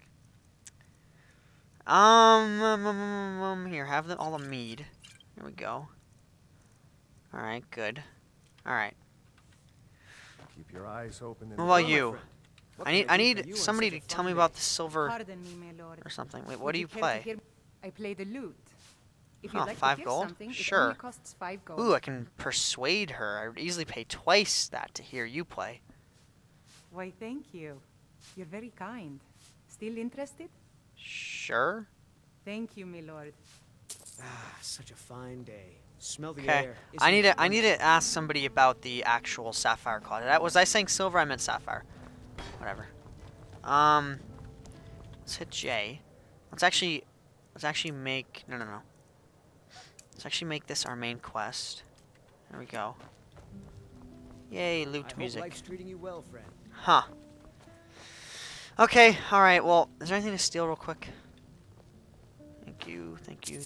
Here, have all the mead. Here we go. Alright, good. Alright. Keep your eyes open. What about you? I need somebody to tell me about the silver Pardon me, my lord. or something. Wait, what Would do you care to play? hear- I play the lute. If Oh, you'd like 5 to hear gold? something, Sure. It only costs 5 gold. Ooh, I can persuade her. I would easily pay twice that to hear you play. Why, thank you. You're very kind. Still interested? Sure. Thank you, my lord. Ah, such a fine day. Smell the Okay. air. I Isn't need it to ask somebody about the actual sapphire claw. Was I saying silver? I meant sapphire. Whatever. Let's hit J. Let's actually Let's actually make... No. Let's actually make this our main quest. There we go. Yay, loot I music. hope life's treating you well, friend. Huh. Okay, alright, well, is there anything to steal real quick? Thank you.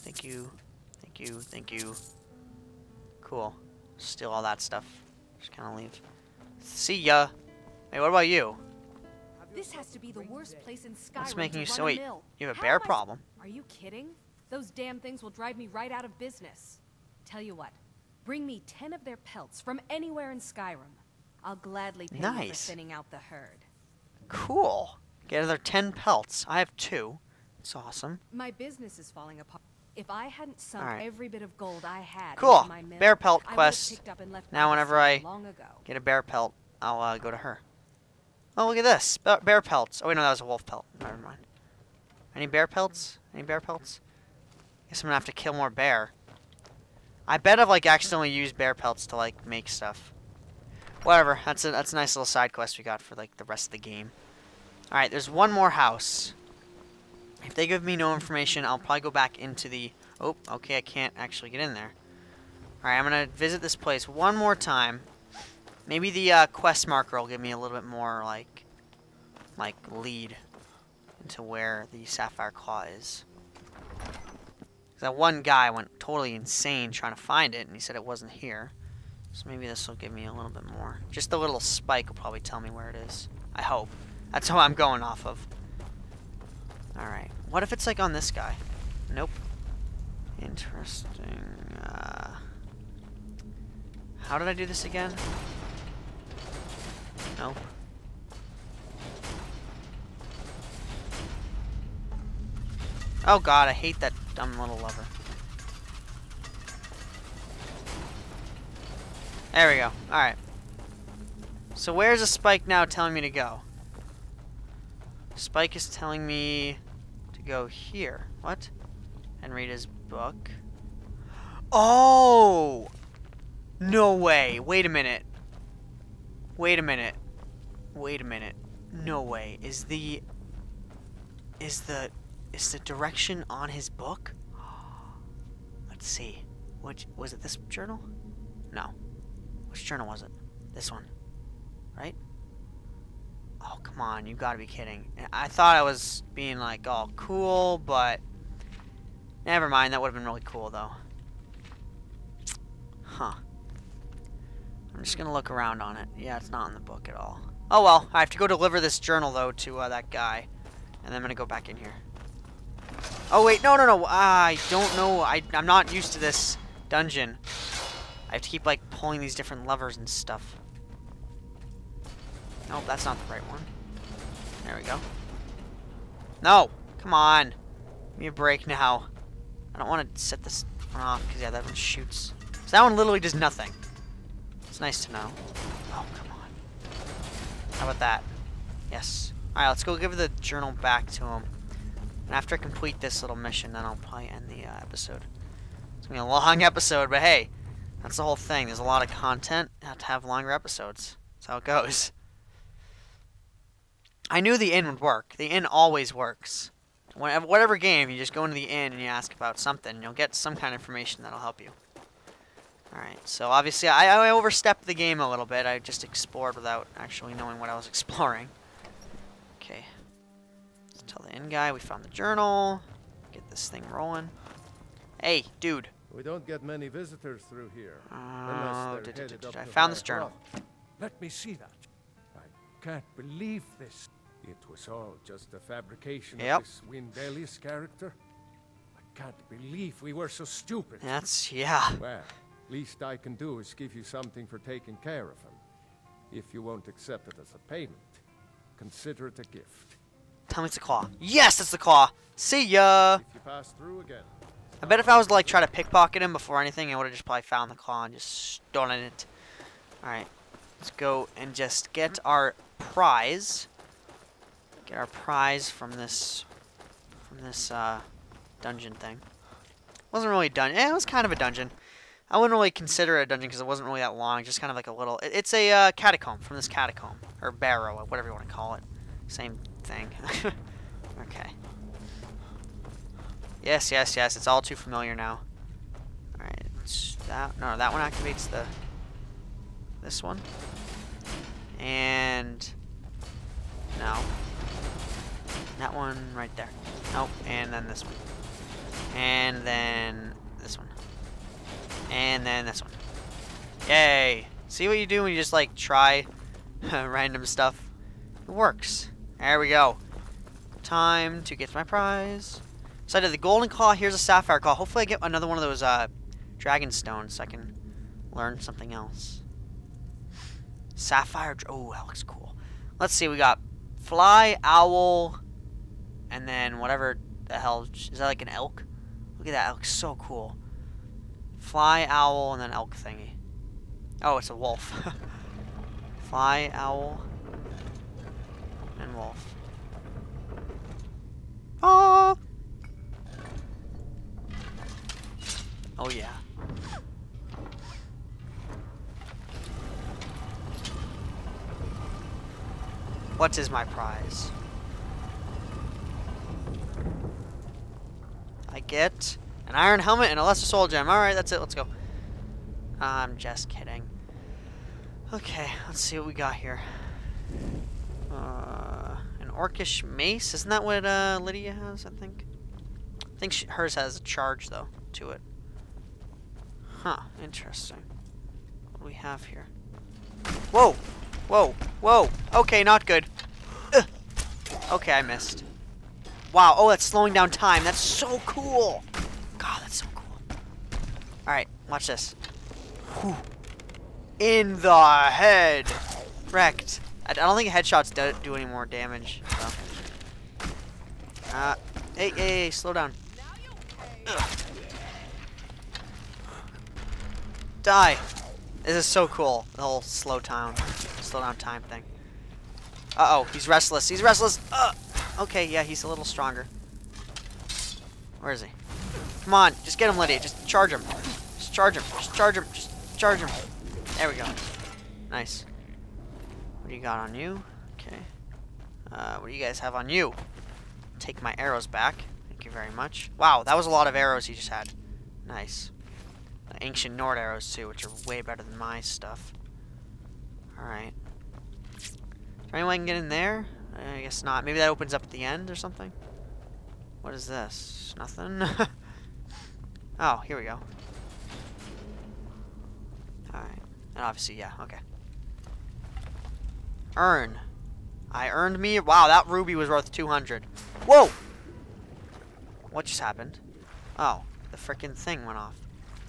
Cool. Steal all that stuff. Just kind of leave. See ya. Hey, what about you? This has to be the worst place in Skyrim What's making you to so... run a Wait, mill. you have a How bear am I s- problem. Are you kidding? Those damn things will drive me right out of business. Tell you what, bring me 10 of their pelts from anywhere in Skyrim. I'll gladly pay you for Nice. thinning out the herd. Cool. Get another 10 pelts. I have 2. It's awesome. My business is falling apart. If I hadn't sunk Alright. every bit of gold I had Cool. into my mill, Bear pelt I would've quest. picked up and left Now whenever I Pakistan long ago. get a bear pelt, I'll go to her. Oh, look at this. Bear pelts. Oh, wait, no, that was a wolf pelt. Never mind. Any bear pelts? Any bear pelts? Guess I'm gonna have to kill more bear. I bet I've, like, accidentally used bear pelts to, like, make stuff. Whatever. That's a nice little side quest we got for, like, the rest of the game. Alright, there's one more house. If they give me no information, I'll probably go back into the... Oh, okay, I can't actually get in there. Alright, I'm gonna visit this place one more time. Maybe the quest marker will give me a little bit more, like lead into where the Sapphire Claw is. 'Cause that one guy went totally insane trying to find it, and he said it wasn't here. So maybe this will give me a little bit more. Just the little spike will probably tell me where it is. I hope. That's what I'm going off of. Alright. What if it's like on this guy? Nope. Interesting. How did I do this again? Nope. Oh god, I hate that dumb little lever. There we go. Alright. So where's the spike now telling me to go? Spike is telling me to go here. What? And read his book. Oh! No way. Wait a minute. Wait a minute. Wait a minute. No way. Is the direction on his book? Let's see. Which was it, this journal? No. Which journal was it? This one. Right? Oh, come on. You gotta be kidding. I thought I was being like, all cool, but never mind. That would have been really cool, though. Huh. I'm just gonna look around on it. Yeah, it's not in the book at all. Oh well, I have to go deliver this journal though to that guy, and then I'm gonna go back in here. Oh wait, no. I don't know. I'm not used to this dungeon. I have to keep like pulling these different levers and stuff. Nope, that's not the right one. There we go. No, come on. Give me a break now. I don't want to set this one off because yeah, that one shoots. So that one literally does nothing. It's nice to know. Oh, come on. How about that? Yes. Alright, let's go give the journal back to him. And after I complete this little mission, then I'll probably end the episode. It's going to be a long episode, but hey, that's the whole thing. There's a lot of content. You have to have longer episodes. That's how it goes. I knew the inn would work. The inn always works. Whatever game, you just go into the inn and you ask about something, you'll get some kind of information that'll help you. Alright, so obviously I overstepped the game a little bit. I just explored without actually knowing what I was exploring. Okay. Let's tell the inn guy we found the journal. Get this thing rolling. Hey, dude. We don't get many visitors through here. Oh, Unless they're headed up I to found this High journal. Rock. Let me see that. I can't believe this. It was all just a fabrication Yep. of this Windelius character. I can't believe we were so stupid. That's, yeah. Well, least I can do is give you something for taking care of him. If you won't accept it as a payment, consider it a gift. Tell me it's a claw. Yes, it's the claw. See ya. If you pass through again, I bet if I was to like try to pickpocket him before anything, I would have just probably found the claw and just stolen it. Alright. Let's go and just get our prize. Get our prize from this dungeon thing. Wasn't really a dungeon. It was kind of a dungeon. I wouldn't really consider it a dungeon because it wasn't really that long. Just kind of like a little... It's a catacomb from this catacomb. Or barrow, or whatever you want to call it. Same thing. Okay. Yes, yes, yes. It's all too familiar now. Alright. No, that one activates this one. And... no. That one right there. Nope. And then this one. And then this one. And then this one. Yay! See what you do when you just like try random stuff? It works. There we go. Time to get my prize. So I did the golden claw. Here's a sapphire claw. Hopefully I get another one of those dragon stones so I can learn something else. Sapphire. Oh, that looks cool. Let's see. We got fly, owl, and then whatever the hell. Is that like an elk? Look at that. That looks so cool. Fly, owl, and then elk thingy. Oh, it's a wolf. Fly, owl, and wolf. Oh! Oh, yeah. What is my prize? I get an iron helmet and a lesser soul gem. Alright, that's it. Let's go. I'm just kidding. Okay, let's see what we got here. An orcish mace. Isn't that what Lydia has, I think? I think hers has a charge, though, to it. Huh, interesting. What do we have here? Whoa! Whoa! Whoa! Okay, not good. Ugh. Okay, I missed. Wow, oh, that's slowing down time. That's so cool! God, that's so cool. Alright, watch this. Whew. In the head! Wrecked. I don't think headshots do any more damage, so. Hey, slow down. Ugh. Die! This is so cool, the whole slow down time thing. Uh-oh, he's restless. He's restless! Okay, yeah, he's a little stronger. Where is he? Come on, just get him, Lydia. Just charge him. Just charge him. Just charge him. Just charge him. There we go. Nice. What do you got on you? Okay. What do you guys have on you? Take my arrows back. Thank you very much. Wow, that was a lot of arrows he just had. Nice. Ancient Nord arrows, too, which are way better than my stuff. Alright. Is there any way I can get in there? I guess not. Maybe that opens up at the end or something? What is this? Nothing? Oh, here we go. Alright. And obviously, yeah, okay. Earn. I earned me... Wow, that ruby was worth 200. Whoa! What just happened? Oh, the frickin' thing went off.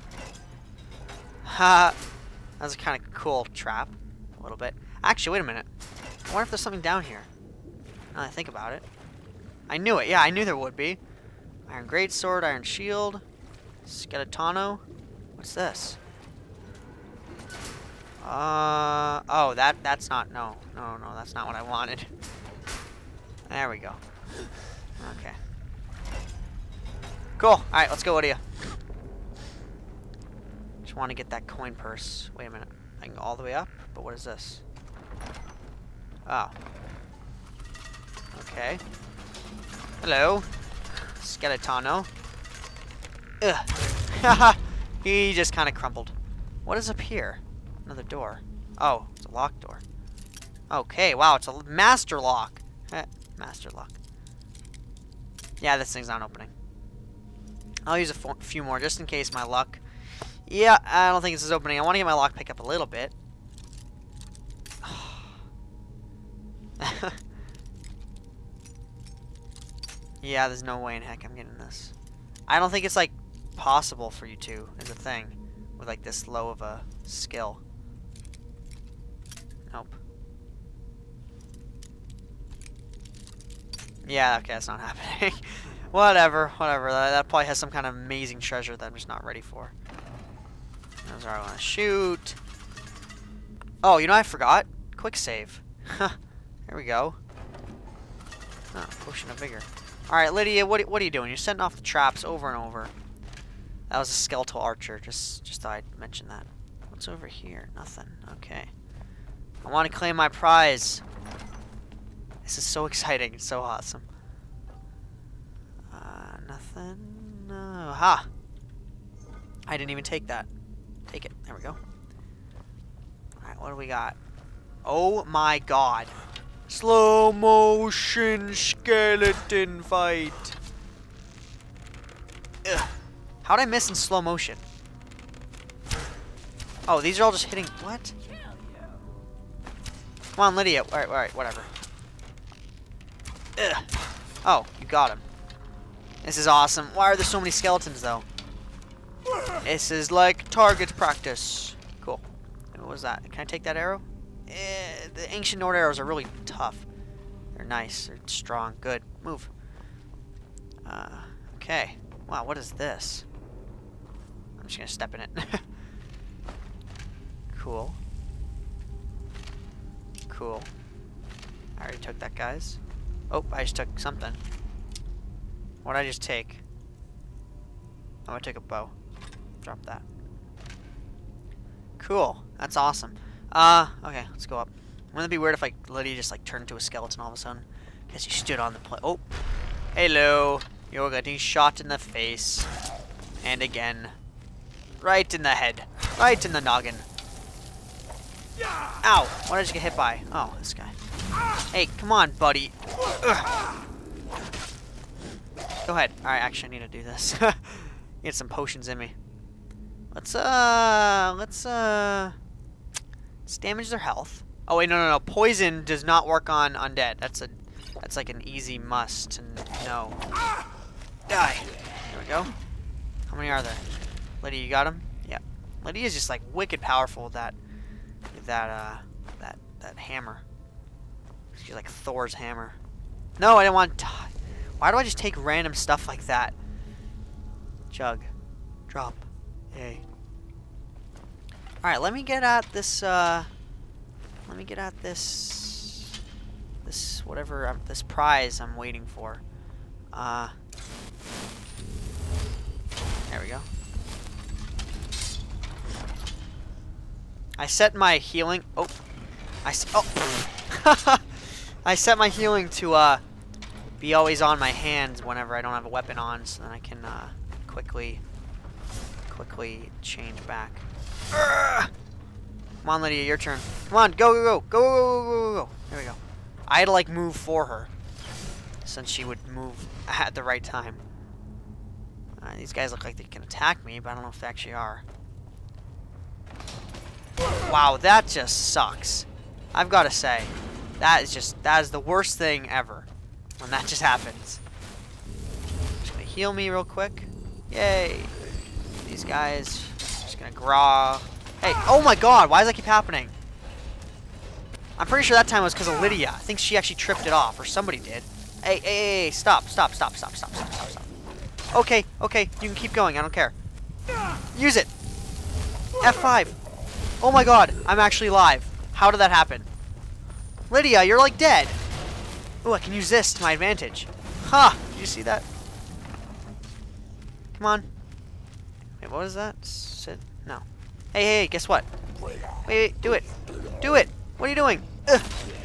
Ha! That was a kind of cool trap. A little bit. Actually, wait a minute. I wonder if there's something down here. Now that I think about it. I knew it. Yeah, I knew there would be. Iron greatsword, iron shield, skeletano. What's this? Oh, that's not. No, that's not what I wanted. There we go. Okay. Cool. All right, let's go, Lydia. Just want to get that coin purse. Wait a minute. I can go all the way up, but what is this? Oh. Okay. Hello. Skeletano. Ugh. Haha. He just kind of crumbled. What is up here? Another door. Oh, it's a locked door. Okay, wow, it's a master lock. Master lock. Yeah, this thing's not opening. I'll use a few more just in case my luck. Yeah, I don't think this is opening. I want to get my lock pick up a little bit. Yeah, there's no way in heck I'm getting this. I don't think it's like possible for you to, is a thing with like this low of a skill. Nope. Yeah, okay, that's not happening. Whatever. That probably has some kind of amazing treasure that I'm just not ready for. Those are I want to shoot. Oh, you know I forgot? Quick save. There we go. Oh, potion of vigor. Alright, Lydia, what are you doing? You're setting off the traps over and over. That was a skeletal archer. Just thought I'd mention that. What's over here? Nothing. Okay. I want to claim my prize. This is so exciting. It's so awesome. Nothing. Aha! I didn't even take that. Take it. There we go. Alright, what do we got? Oh my god. Slow motion skeleton fight. Ugh. How'd I miss in slow motion? Oh, these are all just hitting. What? Come on, Lydia. Alright, whatever. Ugh. Oh, you got him. This is awesome. Why are there so many skeletons, though? This is like target practice. Cool. And what was that? Can I take that arrow? The ancient Nord arrows are really tough. They're nice. They're strong. Good. Move. Okay. Wow, what is this? I'm just gonna step in it. Cool. Cool. I already took that, guys. Oh, I just took something. What did I just take? I'm gonna take a bow. Drop that. Cool. That's awesome. Okay, let's go up. Wouldn't it be weird if like Lydia just like turned into a skeleton all of a sudden? Because she stood on the plate. Oh. Hello. You're getting shot in the face. And again. Right in the head. Right in the noggin. Ow! What did I just get hit by? Oh, this guy. Hey, come on, buddy. Ugh. Go ahead. Alright, actually I need to do this. Get some potions in me. Let's damage their health. Oh wait, no. Poison does not work on undead. That's like an easy must to know. Die. There we go. How many are there? Lydia, you got him? Yeah. Lydia is just like wicked powerful with that hammer. She's like Thor's hammer. No, I didn't want to die. Why do I just take random stuff like that? Jug. Drop. Yay. Alright, let me get at this, this whatever, this prize I'm waiting for. There we go. I set my healing, I set my healing to, be always on my hands whenever I don't have a weapon on, so then I can, quickly change back. Come on, Lydia, your turn. Come on, go. There we go. I had to like move for her, since she would move at the right time. These guys look like they can attack me, but I don't know if they actually are. Wow, that just sucks. I've got to say, that is the worst thing ever when that just happens. Just gonna heal me real quick. Yay. These guys, just gonna graw. Hey, oh my god, why does that keep happening? I'm pretty sure that time was because of Lydia. I think she actually tripped it off, or somebody did. Hey, stop. Okay, you can keep going, I don't care. Use it! F5! Oh my god, I'm actually alive. How did that happen? Lydia, you're like dead! Ooh, I can use this to my advantage. Ha! Did you see that? Come on. Wait, what was that? Sit? No. Hey, guess what? Wait, do it. Do it! What are you doing? Ugh.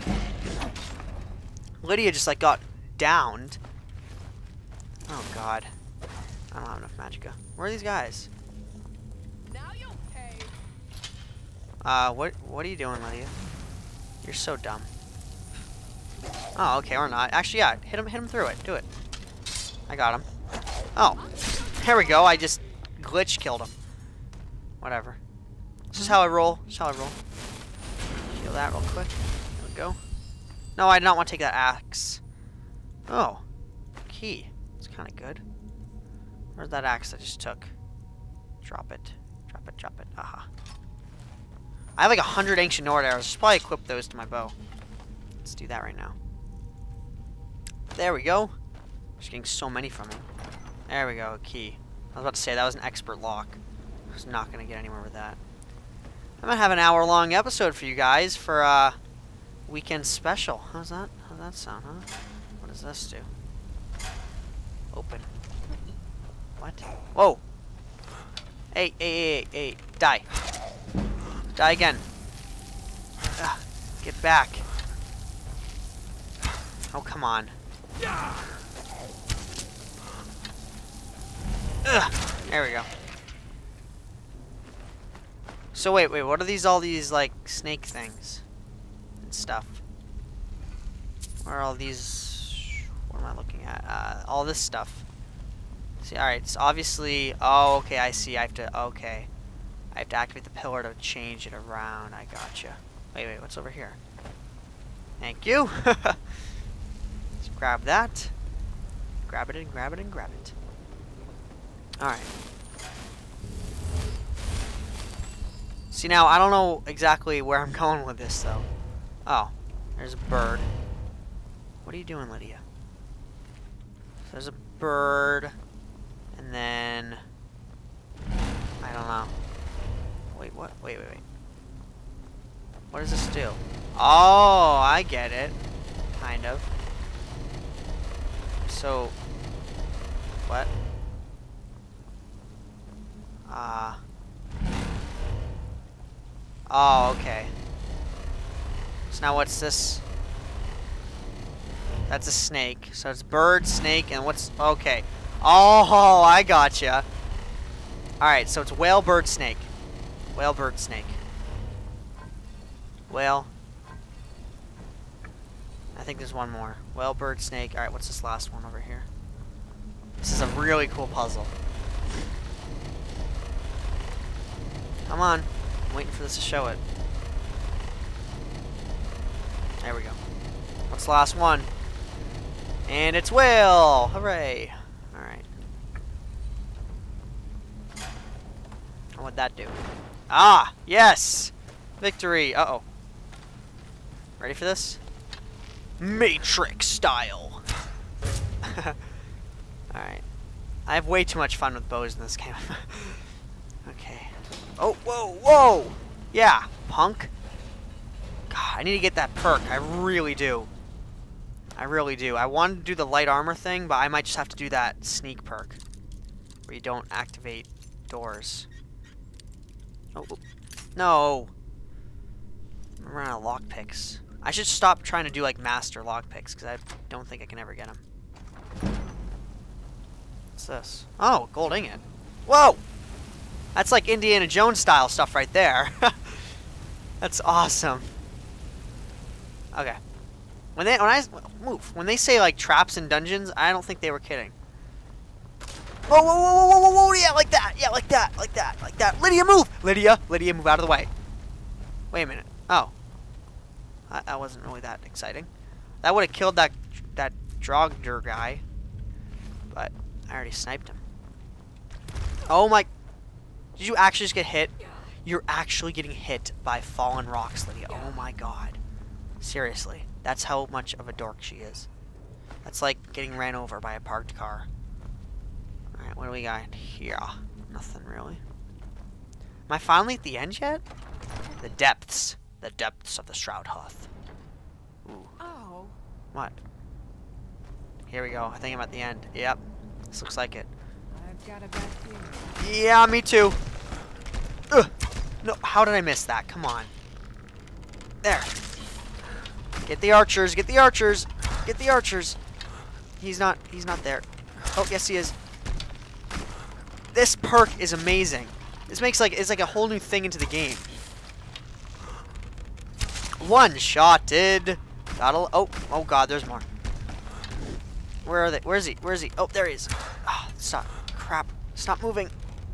Lydia just like got downed. Oh god. I don't have enough magicka. Where are these guys? Now you'll pay. What are you doing, Lydia? You're so dumb. Oh, okay, or not. Actually, yeah, hit him through it. Do it. I got him. Oh, there we go. I just glitch killed him. Whatever. This is how I roll. Heal that real quick. There we go. No, I did not want to take that axe. Oh, key. It's kind of good. Where's that axe I just took? Drop it. Aha. I have like 100 ancient Nord arrows. Just probably equip those to my bow. Let's do that right now. There we go. Just getting so many from him. There we go, a key. I was about to say, that was an expert lock. I was not going to get anywhere with that. I'm going to have an hour-long episode for you guys for weekend special. How's that sound, huh? What does this do? Open. What? Whoa! Hey. Die. Die again. Ugh, get back. Oh, come on. Ugh. There we go. So wait, what are these, all these, like, snake things? And stuff? What are all these, what am I looking at? All this stuff. See, alright, so obviously, oh, okay, I see, I have to activate the pillar to change it around, I gotcha. Wait, what's over here? Thank you! Let's grab that. Grab it and grab it and grab it. Alright. See, now, I don't know exactly where I'm going with this, though. Oh, there's a bird. What are you doing, Lydia? So there's a bird, and then... I don't know. Wait, what? Wait. What does this do? Oh, I get it. Kind of. So... What? Oh, okay. So now what's this? That's a snake. So it's bird, snake, and what's... Okay. Oh, I gotcha. Alright, so it's whale, bird, snake. Whale, bird, snake. Whale. I think there's one more. Whale, bird, snake. Alright, what's this last one over here? This is a really cool puzzle. Come on. I'm waiting for this to show it. There we go. What's the last one? And it's whale! Hooray! Alright. What'd that do? Ah! Yes! Victory! Uh-oh. Ready for this? Matrix style! Alright. I have way too much fun with bows in this game. Okay. Oh, whoa! Yeah, punk. God, I need to get that perk. I really do. I wanted to do the light armor thing, but I might just have to do that sneak perk. Where you don't activate doors. Oh, no. I'm running out of lockpicks. I should stop trying to do, like, master lockpicks, because I don't think I can ever get them. What's this? Oh, gold ingot. Whoa! That's like Indiana Jones style stuff right there. That's awesome. Okay. When they say like traps in dungeons, I don't think they were kidding. Whoa, yeah, like that. Lydia, move! Lydia, move out of the way. Wait a minute. Oh. That wasn't really that exciting. That would have killed that Drogder guy. But I already sniped him. Oh my... Did you actually just get hit? You're actually getting hit by fallen rocks, Lydia. Oh my god. Seriously. That's how much of a dork she is. That's like getting ran over by a parked car. Alright, what do we got here? Nothing really. Am I finally at the end yet? The depths. The depths of the Shroud Huth. Ooh. Oh. What? Here we go. I think I'm at the end. Yep. This looks like it. I've got a bad feeling. Yeah, me too. Ugh. No, how did I miss that? Come on. There. Get the archers. Get the archers. Get the archers. He's not there. Oh, yes he is. This perk is amazing. This makes it's like a whole new thing into the game. One-shotted. Oh god, there's more. Where are they? Where is he? Oh, there he is. Oh, stop. Crap. Stop moving.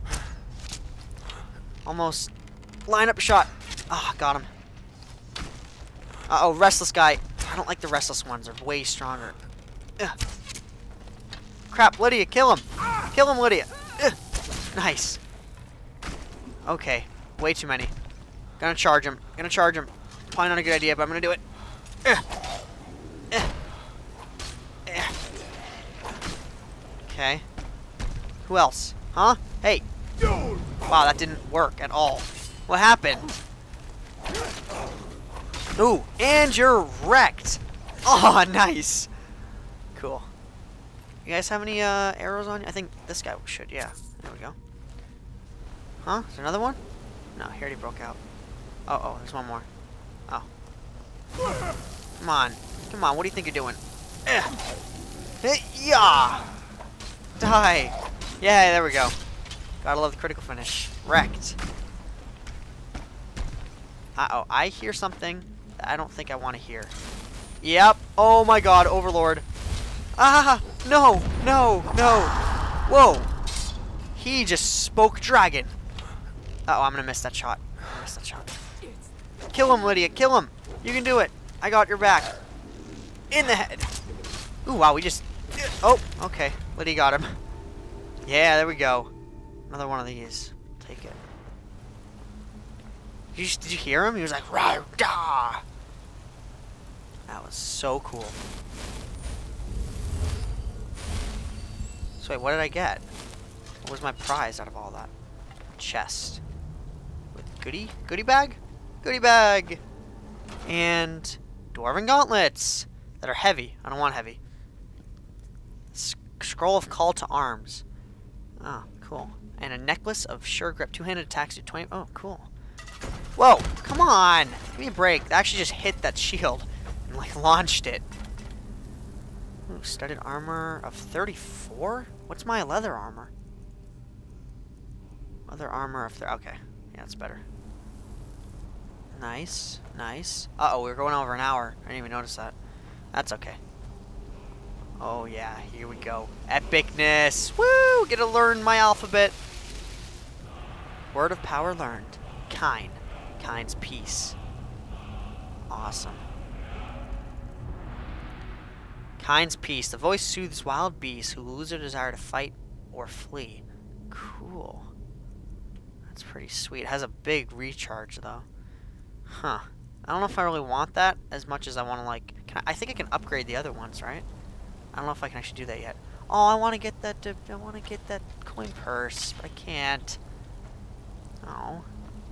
Almost. Line up a shot. Ah, got him. Uh-oh, restless guy. I don't like the restless ones. They're way stronger. Ugh. Crap, Lydia, kill him. Kill him, Lydia. Ugh. Nice. Okay, way too many. Gonna charge him. Probably not a good idea, but I'm gonna do it. Okay. Who else? Huh? Hey. Wow, that didn't work at all. What happened? Ooh, and you're wrecked. Oh, nice. Cool. You guys have any arrows on you? I think this guy should, yeah. There we go. Huh? Is there another one? No, he already broke out. Oh, there's one more. Oh. Come on. What do you think you're doing? Yeah. Die. Yeah, there we go. Gotta love the critical finish. Wrecked. Uh-oh, I hear something that I don't think I want to hear. Yep. Oh my god, Overlord. Ah! No! No! No! Whoa! He just spoke dragon. Uh-oh, I'm gonna miss that shot. I'm gonna miss that shot. Kill him, Lydia. Kill him. You can do it. I got your back. In the head. Ooh, wow, we just... Oh, okay. Lydia got him. Yeah, there we go. Another one of these. Take it. Did you hear him? He was like, "Rah, da!" That was so cool. So wait, what did I get? What was my prize out of all that? Chest. With goodie bag? Goodie bag! And Dwarven gauntlets that are heavy. I don't want heavy. Scroll of Call to Arms. Oh, cool. And a necklace of sure grip. Two-handed attacks do 20. Oh, cool. Whoa, come on. Give me a break. That actually just hit that shield and like launched it. Ooh, studded armor of 34? What's my leather armor? Leather armor of okay. Yeah, that's better. Nice, nice. Uh-oh, we're going over an hour. I didn't even notice that. That's okay. Oh yeah, here we go. Epicness! Woo! Get to learn my alphabet. Word of power learned. Kine. Kine's peace. Awesome. Kine's peace. The voice soothes wild beasts who lose their desire to fight or flee. Cool. That's pretty sweet. It has a big recharge though. Huh. I don't know if I really want that as much as I want to like... I think I can upgrade the other ones, right? I don't know if I can actually do that yet. Oh, I want to get that. I want to get that coin purse, but I can't. Oh.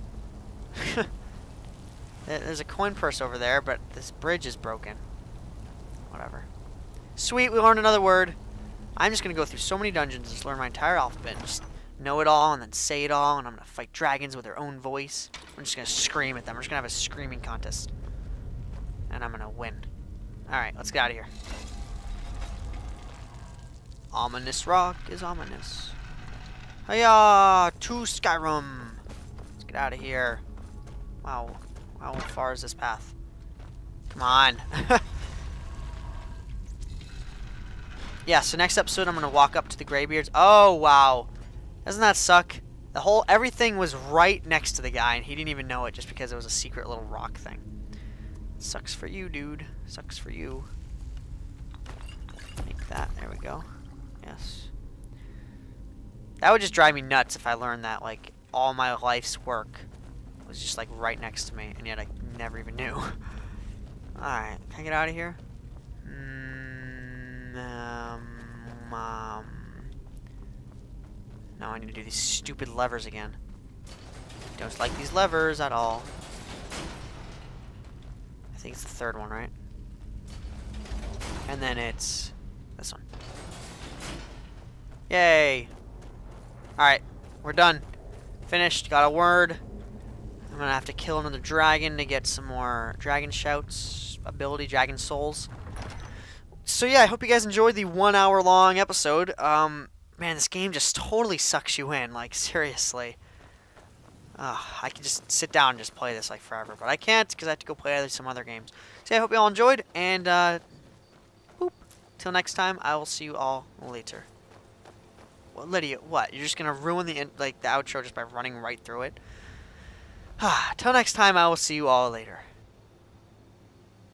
There's a coin purse over there, but this bridge is broken. Whatever. Sweet, we learned another word. I'm just gonna go through so many dungeons and just learn my entire alphabet and just know it all and then say it all, and I'm gonna fight dragons with their own voice. I'm just gonna scream at them. We're just gonna have a screaming contest. And I'm gonna win. Alright, let's get out of here. Ominous rock is ominous. Hiya! To Skyrim! Let's get out of here. Wow. How far is this path? Come on. Yeah, so next episode I'm gonna walk up to the Greybeards. Oh wow. Doesn't that suck? Everything was right next to the guy and he didn't even know it just because it was a secret little rock thing. Sucks for you, dude. Sucks for you. Make that. There we go. Yes. That would just drive me nuts if I learned that, like, all my life's work was just, like, right next to me, and yet I never even knew. Alright, can I get out of here? Now I need to do these stupid levers again. Don't like these levers at all. I think it's the third one, right? And then it's this one. Yay! Alright, we're done. Finished, got a word. I'm gonna have to kill another dragon to get some more dragon shouts ability, dragon souls. So yeah, I hope you guys enjoyed the 1 hour long episode. Man, this game just totally sucks you in, like seriously. I can just sit down and just play this like forever, but I can't because I have to go play some other games. So yeah, I hope you all enjoyed, and boop. Till next time, I will see you all later. Well, Lydia, what? You're just gonna ruin the outro just by running right through it? Till next time, I will see you all later.